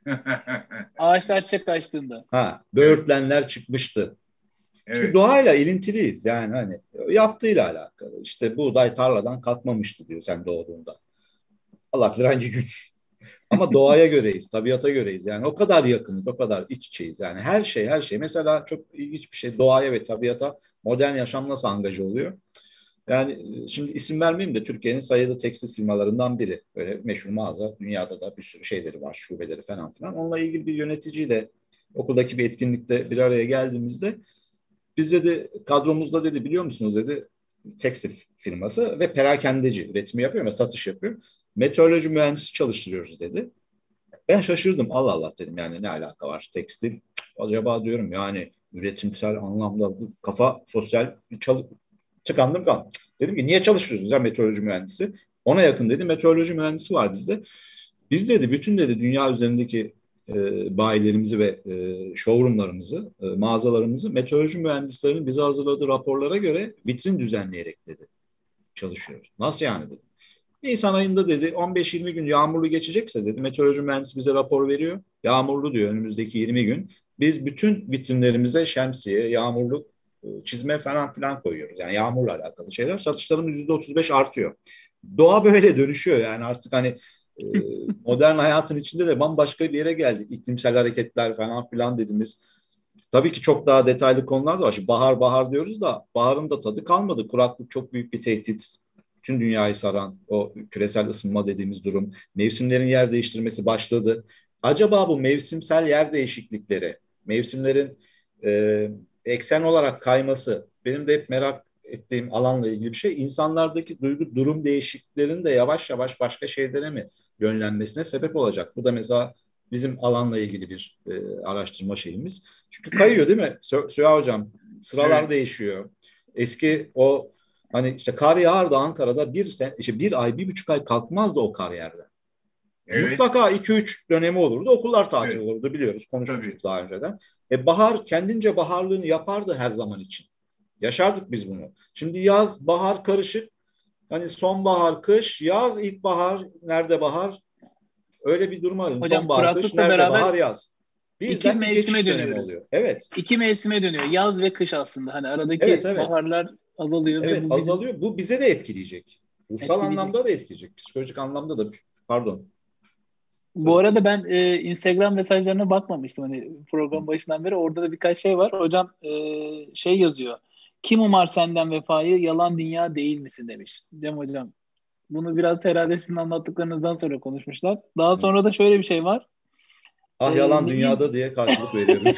ağaçlar çiçek açtığında. Ha, böğürtlenler çıkmıştı. Çünkü Evet. doğayla ilintiliyiz yani hani yaptığıyla alakalı. İşte buğday tarladan kalkmamıştı diyor sen doğduğunda. Allah bilir hangi gün. Ama doğaya göreyiz, tabiata göreyiz. Yani o kadar yakınız, o kadar iç içeyiz. Yani her şey, her şey. Mesela çok ilginç bir şey. Doğaya ve tabiata modern yaşam nasıl angaja oluyor? Yani şimdi isim vermeyeyim de Türkiye'nin sayılı tekstil firmalarından biri. Böyle meşhur mağaza. Dünyada da bir sürü şeyleri var, şubeleri falan filan. Onunla ilgili bir yöneticiyle okuldaki bir etkinlikte bir araya geldiğimizde biz dedi kadromuzda dedi biliyor musunuz dedi tekstil firması ve perakendeci üretimi yapıyor ve satış yapıyor. Meteoroloji mühendisi çalıştırıyoruz dedi. Ben şaşırdım. Allah Allah dedim yani ne alaka var tekstil? Acaba diyorum yani üretimsel anlamda bu kafa sosyal çalı tıkandım kaldım. Dedim ki niye çalışıyorsunuz ya meteoroloji mühendisi? Ona yakın dedi meteoroloji mühendisi var bizde. Biz dedi bütün dedi dünya üzerindeki e, bayilerimizi ve e, showroomlarımızı, e, mağazalarımızı meteoroloji mühendislerinin bize hazırladığı raporlara göre vitrin düzenleyerek dedi çalışıyoruz. Nasıl yani dedi. Nisan ayında dedi on beş yirmi gün yağmurlu geçecekse dedi meteoroloji mühendisi bize rapor veriyor. Yağmurlu diyor önümüzdeki yirmi gün. Biz bütün vitrinlerimize şemsiye, yağmurluk, çizme falan filan koyuyoruz. Yani yağmurla alakalı şeyler. Satışlarımız yüzde otuz beş artıyor. Doğa böyle dönüşüyor yani artık hani e, modern hayatın içinde de bambaşka bir yere geldik. İklimsel hareketler falan filan dediğimiz. Tabii ki çok daha detaylı konular da var. Şimdi bahar bahar diyoruz da baharın da tadı kalmadı. Kuraklık çok büyük bir tehdit. Tüm dünyayı saran o küresel ısınma dediğimiz durum. Mevsimlerin yer değiştirmesi başladı. Acaba bu mevsimsel yer değişiklikleri, mevsimlerin e, eksen olarak kayması benim de hep merak ettiğim alanla ilgili bir şey. İnsanlardaki duygu durum değişikliklerinin de yavaş yavaş başka şeylere mi yönlenmesine sebep olacak? Bu da mesela bizim alanla ilgili bir e, araştırma şeyimiz. Çünkü kayıyor değil mi Sü- Süha Hocam? Sıralar Evet. değişiyor. Eski o hani işte kar yağardı Ankara'da bir sen işte bir ay bir buçuk ay kalkmazdı o kar yerden. Evet. Mutlaka iki üç dönemi olurdu. Okullar tatil Evet. olurdu biliyoruz. Konuşmuştuk Tabii. daha önceden. E bahar kendince baharlığını yapardı her zaman için. Yaşardık biz bunu. Şimdi yaz bahar karışık. Hani sonbahar kış, yaz ilkbahar, nerede bahar? Öyle bir duruma alalım. Hocam Sonbahar kış, kuraklıkla nerede beraber bahar yaz. iki Birden bir mevsime geçiş dönemi dönüyoruz. oluyor. Evet. İki mevsime dönüyor. Yaz ve kış aslında. Hani aradaki Evet, evet. baharlar azalıyor ve Evet bu bizim azalıyor. Bu bize de etkileyecek. Ruhsal anlamda da etkileyecek, psikolojik anlamda da, pardon. Bu arada ben e, Instagram mesajlarına bakmamıştım hani program başından beri. Orada da birkaç şey var. Hocam e, şey yazıyor. Kim umar senden vefayı, yalan dünya değil misin demiş. Cem hocam. Bunu biraz herhalde sizin anlattıklarınızdan sonra konuşmuşlar. Daha sonra da şöyle bir şey var. Ah yalan ee, dünyada neyin, diye karşılık veriyorum.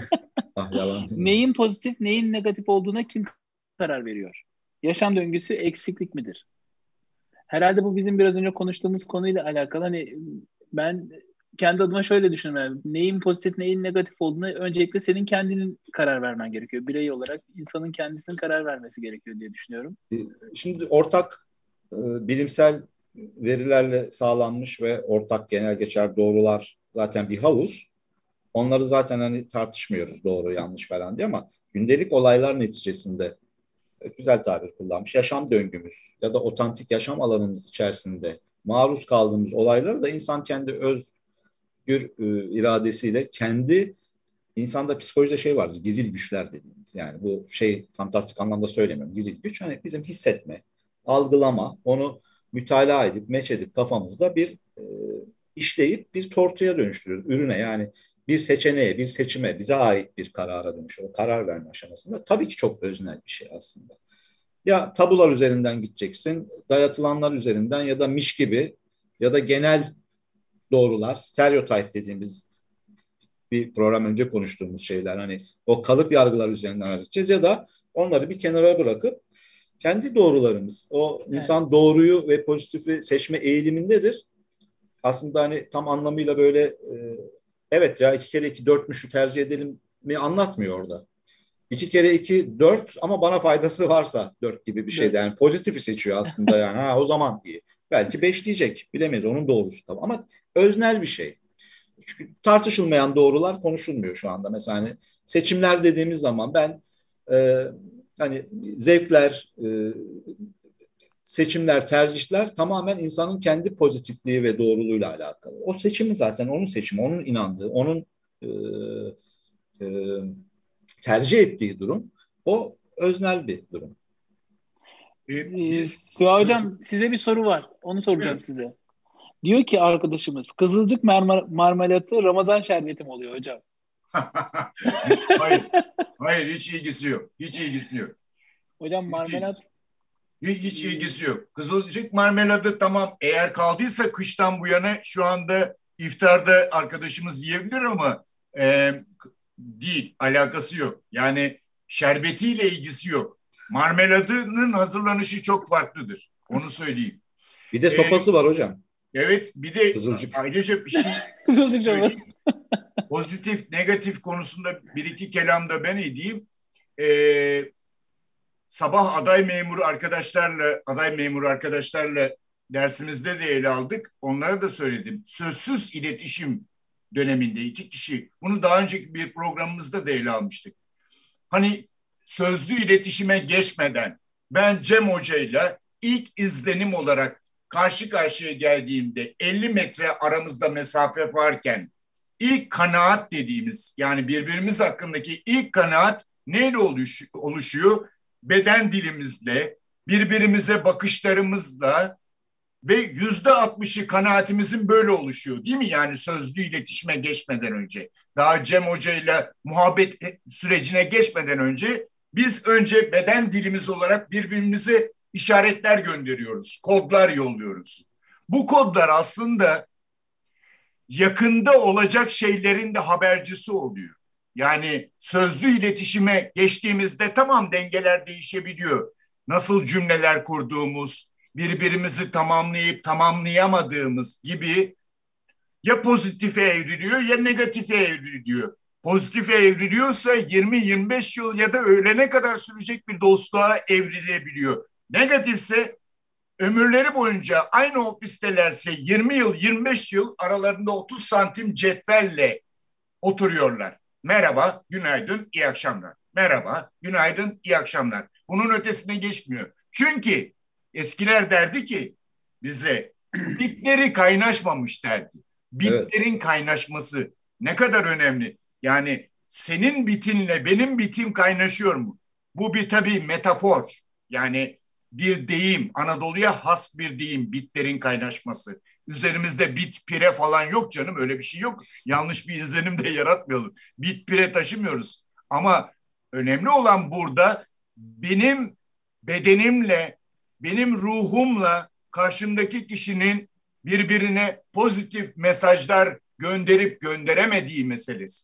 Ah yalan dünyada. Neyin pozitif, neyin negatif olduğuna kim karar veriyor? Yaşam döngüsü eksiklik midir? Herhalde bu bizim biraz önce konuştuğumuz konuyla alakalı. Hani ben kendi adıma şöyle düşünüyorum. Neyin pozitif, neyin negatif olduğuna öncelikle senin kendinin karar vermen gerekiyor. Birey olarak insanın kendisinin karar vermesi gerekiyor diye düşünüyorum. Şimdi ortak e, bilimsel verilerle sağlanmış ve ortak genel geçer doğrular zaten bir havuz. Onları zaten hani tartışmıyoruz doğru yanlış falan diye, ama gündelik olaylar neticesinde e, güzel tabir kullanmış yaşam döngümüz ya da otantik yaşam alanımız içerisinde maruz kaldığımız olayları da insan kendi özgür e, iradesiyle, kendi insanda psikolojide şey var, gizil güçler dediğimiz, yani bu şey fantastik anlamda söylemiyorum, gizil güç hani bizim hissetme, algılama, onu mütalaa edip meç edip kafamızda bir e, işleyip bir tortuya dönüştürüyoruz, ürüne, yani bir seçeneğe, bir seçime, bize ait bir karara dönüşüyor. O karar verme aşamasında tabii ki çok öznel bir şey aslında. Ya tabular üzerinden gideceksin, dayatılanlar üzerinden ya da miş gibi ya da genel doğrular, stereotip dediğimiz bir program önce konuştuğumuz şeyler, hani o kalıp yargılar üzerinden harcayacağız ya da onları bir kenara bırakıp kendi doğrularımız, o insan evet. doğruyu ve pozitifi seçme eğilimindedir. Aslında hani tam anlamıyla böyle e, evet ya iki kere iki dörtmüşü tercih edelim mi anlatmıyor orada. İki kere iki dört ama bana faydası varsa dört gibi bir şeydi. Yani pozitifi seçiyor aslında yani. Ha, o zaman iyi. Belki beş diyecek. Bilemeyiz. Onun doğrusu tabii. Ama öznel bir şey. Çünkü tartışılmayan doğrular konuşulmuyor şu anda. Mesela hani seçimler dediğimiz zaman ben e, hani zevkler, e, seçimler, tercihler tamamen insanın kendi pozitifliği ve doğruluğuyla alakalı. O seçimi zaten onun seçimi, onun inandığı, onun e, e, tercih ettiği durum. O öznel bir durum. Ee, biz Süha Hocam size bir soru var. Onu soracağım evet. size. Diyor ki arkadaşımız, Kızılcık marmar marmelatı Ramazan şerbeti mi oluyor hocam? Hayır. Hayır, hiç ilgisi yok. Hiç ilgisi yok. Hocam marmelat hiç, hiç ilgisi yok. Kızılcık marmelatı tamam, eğer kaldıysa kıştan bu yana şu anda iftarda arkadaşımız yiyebilir ama e, değil, alakası yok. Yani şerbetiyle ilgisi yok. Marmeladının hazırlanışı çok farklıdır. Onu söyleyeyim. Bir de sopası ee, var hocam. Evet, bir de Kızılcık. ayrıca bir şey Kızılcık şovu. Pozitif, negatif konusunda bir iki kelam da ben edeyim. Ee, sabah aday memur arkadaşlarla, aday memur arkadaşlarla dersimizde de ele aldık. Onlara da söyledim. Sözsüz iletişim döneminde iki kişi, bunu daha önceki bir programımızda da ele almıştık. Hani sözlü iletişime geçmeden ben Cem Hoca'yla ilk izlenim olarak karşı karşıya geldiğimde elli metre aramızda mesafe varken ilk kanaat dediğimiz, yani birbirimiz hakkındaki ilk kanaat neyle oluşuyor? Beden dilimizle, birbirimize bakışlarımızla ve yüzde altmışı kanaatimizin böyle oluşuyor değil mi? Yani sözlü iletişime geçmeden önce, daha Cem Hoca ile muhabbet sürecine geçmeden önce biz önce beden dilimiz olarak birbirimize işaretler gönderiyoruz, kodlar yolluyoruz. Bu kodlar aslında yakında olacak şeylerin de habercisi oluyor. Yani sözlü iletişime geçtiğimizde tamam, dengeler değişebiliyor. Nasıl cümleler kurduğumuz, birbirimizi tamamlayıp tamamlayamadığımız gibi ya pozitife evriliyor ya negatife evriliyor. Pozitife evriliyorsa yirmi yirmi beş yıl ya da ölene kadar sürecek bir dostluğa evrilebiliyor. Negatifse ömürleri boyunca aynı ofistelerse yirmi yıl, yirmi beş yıl aralarında otuz santim cetvelle oturuyorlar. Merhaba, günaydın, iyi akşamlar. Merhaba, günaydın, iyi akşamlar. Bunun ötesine geçmiyor. Çünkü eskiler derdi ki bize, bitleri kaynaşmamış derdi. Bitlerin evet. kaynaşması ne kadar önemli. Yani senin bitinle benim bitim kaynaşıyor mu? Bu bir tabii metafor. Yani bir deyim, Anadolu'ya has bir deyim, bitlerin kaynaşması. Üzerimizde bit pire falan yok canım, öyle bir şey yok. Yanlış bir izlenim de yaratmayalım. Bit pire taşımıyoruz. Ama önemli olan burada benim bedenimle, benim ruhumla karşımdaki kişinin birbirine pozitif mesajlar gönderip gönderemediği meselesi.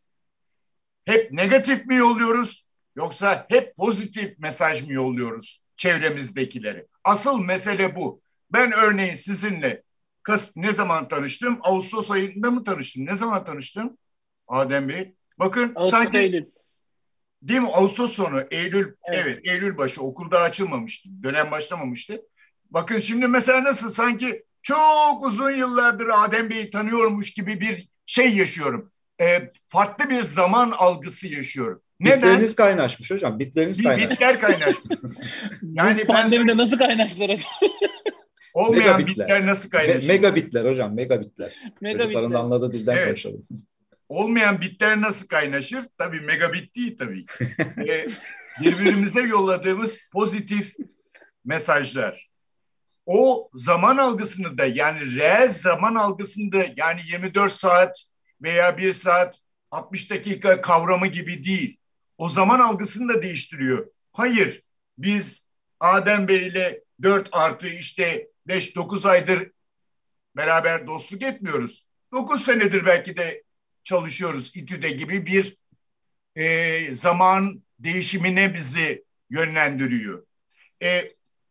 Hep negatif mi yolluyoruz yoksa hep pozitif mesaj mı yolluyoruz çevremizdekilere? Asıl mesele bu. Ben örneğin sizinle ne zaman tanıştım? Ağustos ayında mı tanıştım? Ne zaman tanıştım? Adem Bey. Bakın Ağustos, sanki Eylül. Değil mi? Ağustos sonu, Eylül, Evet. evet, Eylül başı, okul daha açılmamıştı. Dönem başlamamıştı. Bakın şimdi mesela nasıl sanki çok uzun yıllardır Adem Bey'i tanıyormuş gibi bir şey yaşıyorum. E, farklı bir zaman algısı yaşıyorum. Neden? Bitleriniz kaynaşmış hocam. Bitleriniz kaynaşmış. Bitler kaynaşmış. Yani bu pandemide sanki... nasıl kaynaştılar acaba? Olmayan megabitler. Bitler nasıl kaynaşıyor? Me- megabitler hocam, megabitler. Megabitler. Çocukların da anladığı dilden evet. Konuşalım. Olmayan bitler nasıl kaynaşır? Tabii megabit değil tabii. ee, birbirimize yolladığımız pozitif mesajlar. O zaman algısını da yani reel zaman algısını da yani yirmi dört saat veya bir saat altmış dakika kavramı gibi değil. O zaman algısını da değiştiriyor. Hayır, biz Adem Bey ile dört artı işte beş dokuz aydır beraber dostluk etmiyoruz. dokuz senedir belki de çalışıyoruz İTÜ'de gibi bir e, zaman değişimine bizi yönlendiriyor. E,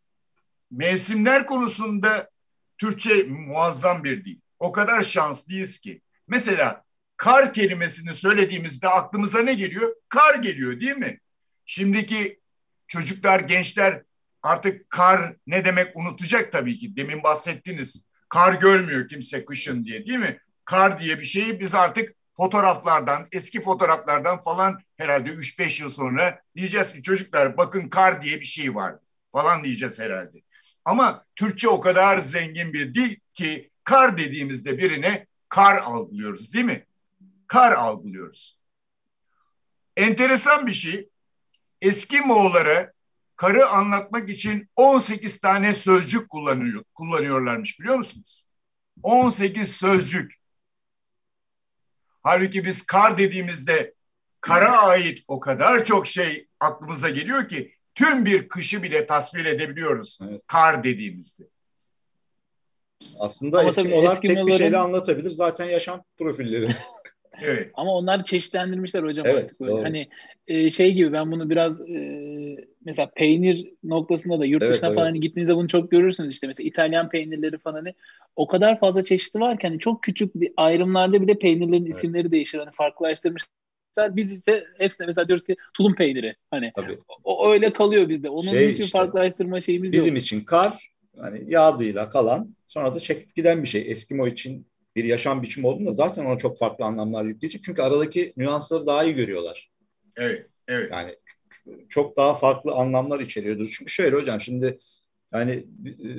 mevsimler konusunda Türkçe muazzam bir dil. O kadar şanslıyız ki. Mesela kar kelimesini söylediğimizde aklımıza ne geliyor? Kar geliyor değil mi? Şimdiki çocuklar, gençler artık kar ne demek unutacak tabii ki. Demin bahsettiniz. Kar görmüyor kimse kışın diye değil mi? Kar diye bir şeyi biz artık fotoğraflardan, eski fotoğraflardan falan herhalde üç beş yıl sonra diyeceğiz ki çocuklar bakın kar diye bir şey var falan diyeceğiz herhalde. Ama Türkçe o kadar zengin bir dil ki kar dediğimizde birine kar algılıyoruz değil mi? Kar algılıyoruz. Enteresan bir şey. Eski Moğollara karı anlatmak için on sekiz tane sözcük kullanıyor, kullanıyorlarmış biliyor musunuz? on sekiz sözcük. Halbuki biz kar dediğimizde kara ait o kadar çok şey aklımıza geliyor ki tüm bir kışı bile tasvir edebiliyoruz evet. Kar dediğimizde. Aslında ama Eskimolar tek bir şeyle anlatabilir zaten yaşam profilleri. Evet. Ama onlar çeşitlendirmişler hocam evet, artık böyle. Doğru. Hani e, şey gibi ben bunu biraz e, mesela peynir noktasında da yurt evet, dışına evet. falan hani gittiğinizde bunu çok görürsünüz işte mesela İtalyan peynirleri falan hani o kadar fazla çeşidi var ki hani çok küçük bir ayrımlarda bile peynirlerin evet. isimleri değişir hani farklılaştırmışlar. Biz ise hepsine mesela diyoruz ki tulum peyniri hani Tabii. o öyle kalıyor bizde. Onun şey hiçbir işte, farklılaştırma şeyimiz bizim yok. Bizim için kar hani yağdıyla kalan sonra da çekip giden bir şey. Eskimo için bir yaşam biçimi olduğunda zaten ona çok farklı anlamlar yükleyecek. Çünkü aradaki nüansları daha iyi görüyorlar. Evet, evet. Yani çok daha farklı anlamlar içeriyordur. Çünkü şöyle hocam şimdi yani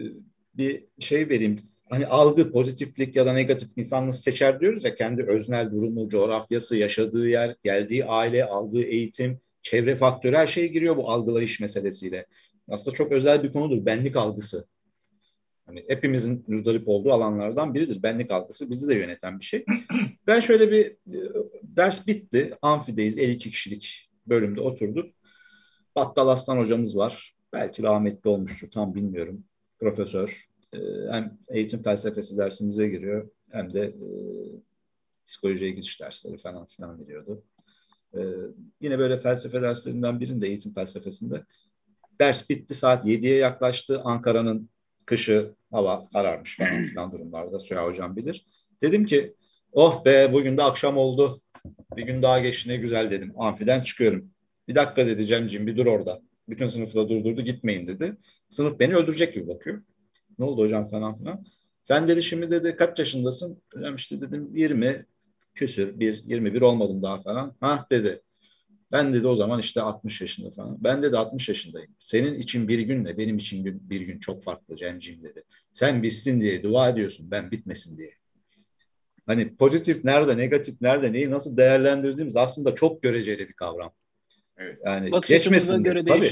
bir şey vereyim. Hani algı, pozitiflik ya da negatif insan nasıl seçer diyoruz ya kendi öznel durumu, coğrafyası, yaşadığı yer, geldiği aile, aldığı eğitim, çevre faktörü her şey giriyor bu algılayış meselesiyle. Aslında çok özel bir konudur benlik algısı. Hani hepimizin müzdarip olduğu alanlardan biridir. Benlik algısı bizi de yöneten bir şey. Ben şöyle bir ders bitti. Amfideyiz. elli iki kişilik bölümde oturduk. Battal Aslan hocamız var. Belki rahmetli olmuştur. Tam bilmiyorum. Profesör. Hem eğitim felsefesi dersimize giriyor. Hem de e, psikolojiye giriş dersleri falan filan veriyordu. E, yine böyle felsefe derslerinden birinde eğitim felsefesinde. Ders bitti. Saat yediye yaklaştı. Ankara'nın kışı, hava kararmış falan filan durumlarda. Süha hocam bilir. Dedim ki oh be bugün de akşam oldu. Bir gün daha geçti ne güzel dedim. Amfiden çıkıyorum. Bir dakika dedi Cemciğim bir dur orada. Bütün sınıfı da durdurdu gitmeyin dedi. Sınıf beni öldürecek gibi bakıyor. Ne oldu hocam falan filan. Sen dedi şimdi dedi kaç yaşındasın? Hocam işte dedim yirmi küsür bir yirmi bir olmadım daha falan. Hah dedi. Ben dedi o zaman işte altmış yaşında falan. Ben dedi altmış yaşındayım. Senin için bir günle benim için bir gün çok farklı Cemciğim dedi. Sen bitsin diye dua ediyorsun ben bitmesin diye. Hani pozitif nerede, negatif nerede, neyi nasıl değerlendirdiğimiz aslında çok göreceli bir kavram. Evet. Yani bakış geçmesin göre tabii. değişiyor.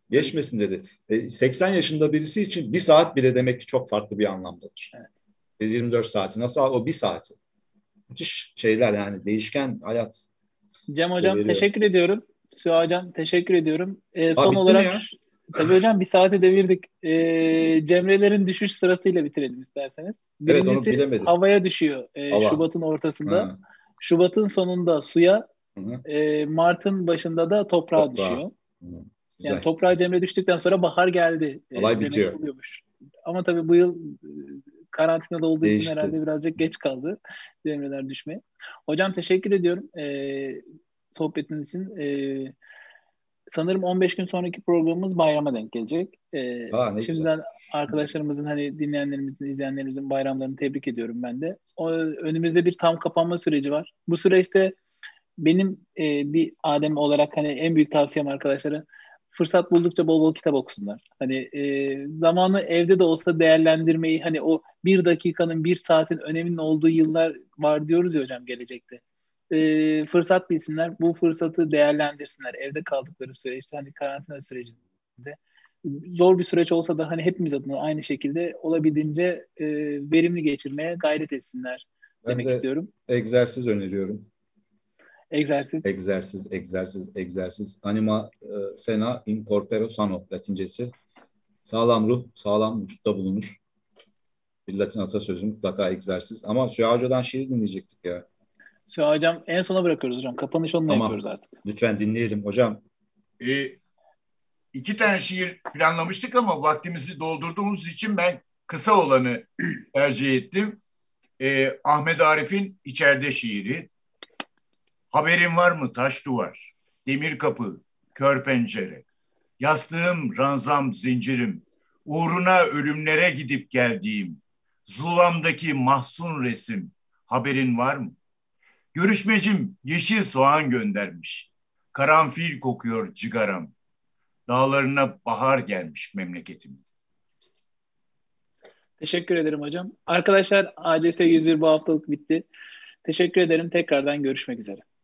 Geçmesin dedi. E, seksen yaşında birisi için bir saat bile demek ki çok farklı bir anlamdadır. Evet. Biz yirmi dört saati nasıl o bir saati? Müthiş şeyler yani değişken hayat Cem bize hocam veriyor. teşekkür ediyorum. Süha hocam teşekkür ediyorum. Ee, Aa, son bitti mi olarak ya? şu- tabii hocam bir saate devirdik. Ee, Cemrelerin düşüş sırasıyla bitirelim isterseniz. Evet, onu Birincisi bilemedim. havaya düşüyor e, Hava. Şubat'ın ortasında. Hı, Şubat'ın sonunda suya, hı, hı. e, Mart'ın başında da toprağa Toprağa. düşüyor. Hı, Yani güzel. toprağa Cemre düştükten sonra bahar geldi e, Olay demek bitiyor. oluyormuş. Ama tabii bu yıl e, karantinada olduğu için Değişti. herhalde birazcık geç kaldı Cemreler düşmeye. Hocam teşekkür ediyorum e, sohbetiniz için. E, sanırım on beş gün sonraki programımız bayrama denk gelecek. E, Aa, ne güzel. şimdiden arkadaşlarımızın hani dinleyenlerimizin, izleyenlerimizin bayramlarını tebrik ediyorum ben de. O, önümüzde bir tam kapanma süreci var. Bu süreçte benim e, bir Adem olarak hani en büyük tavsiyem arkadaşlara fırsat buldukça bol bol kitap okusunlar. Hani e, zamanı evde de olsa değerlendirmeyi hani o bir dakikanın bir saatin öneminin olduğu yıllar var diyoruz ya hocam gelecekte. E, fırsat bilsinler, bu fırsatı değerlendirsinler evde kaldıkları süreçte hani karantina sürecinde. Zor bir süreç olsa da hani hepimiz adına aynı şekilde olabildiğince e, verimli geçirmeye gayret etsinler Ben demek de istiyorum. egzersiz öneriyorum. Egzersiz. Egzersiz, egzersiz, egzersiz. Anima e, sena in corpore sano Latincesi. Sağlam ruh, sağlam vücutta bulunur. Bir Latin atasözü mutlaka egzersiz. Ama Süha Hoca'dan şiir dinleyecektik ya. Süha hocam en sona bırakıyoruz hocam. Kapanış onunla Tamam. yapıyoruz artık. Lütfen dinleyelim. Hocam, E, iki tane şiir planlamıştık ama vaktimizi doldurduğumuz için ben kısa olanı tercih ettim. E, Ahmet Arif'in İçeride şiiri. Haberin var mı taş duvar, demir kapı, kör pencere, yastığım, ranzam, zincirim, uğruna ölümlere gidip geldiğim, zulamdaki mahzun resim, haberin var mı? Görüşmecim yeşil soğan göndermiş, karanfil kokuyor cigaram, dağlarına bahar gelmiş memleketim. Teşekkür ederim hocam. Arkadaşlar A C S yüz bir bu haftalık bitti. Teşekkür ederim. Tekrardan görüşmek üzere.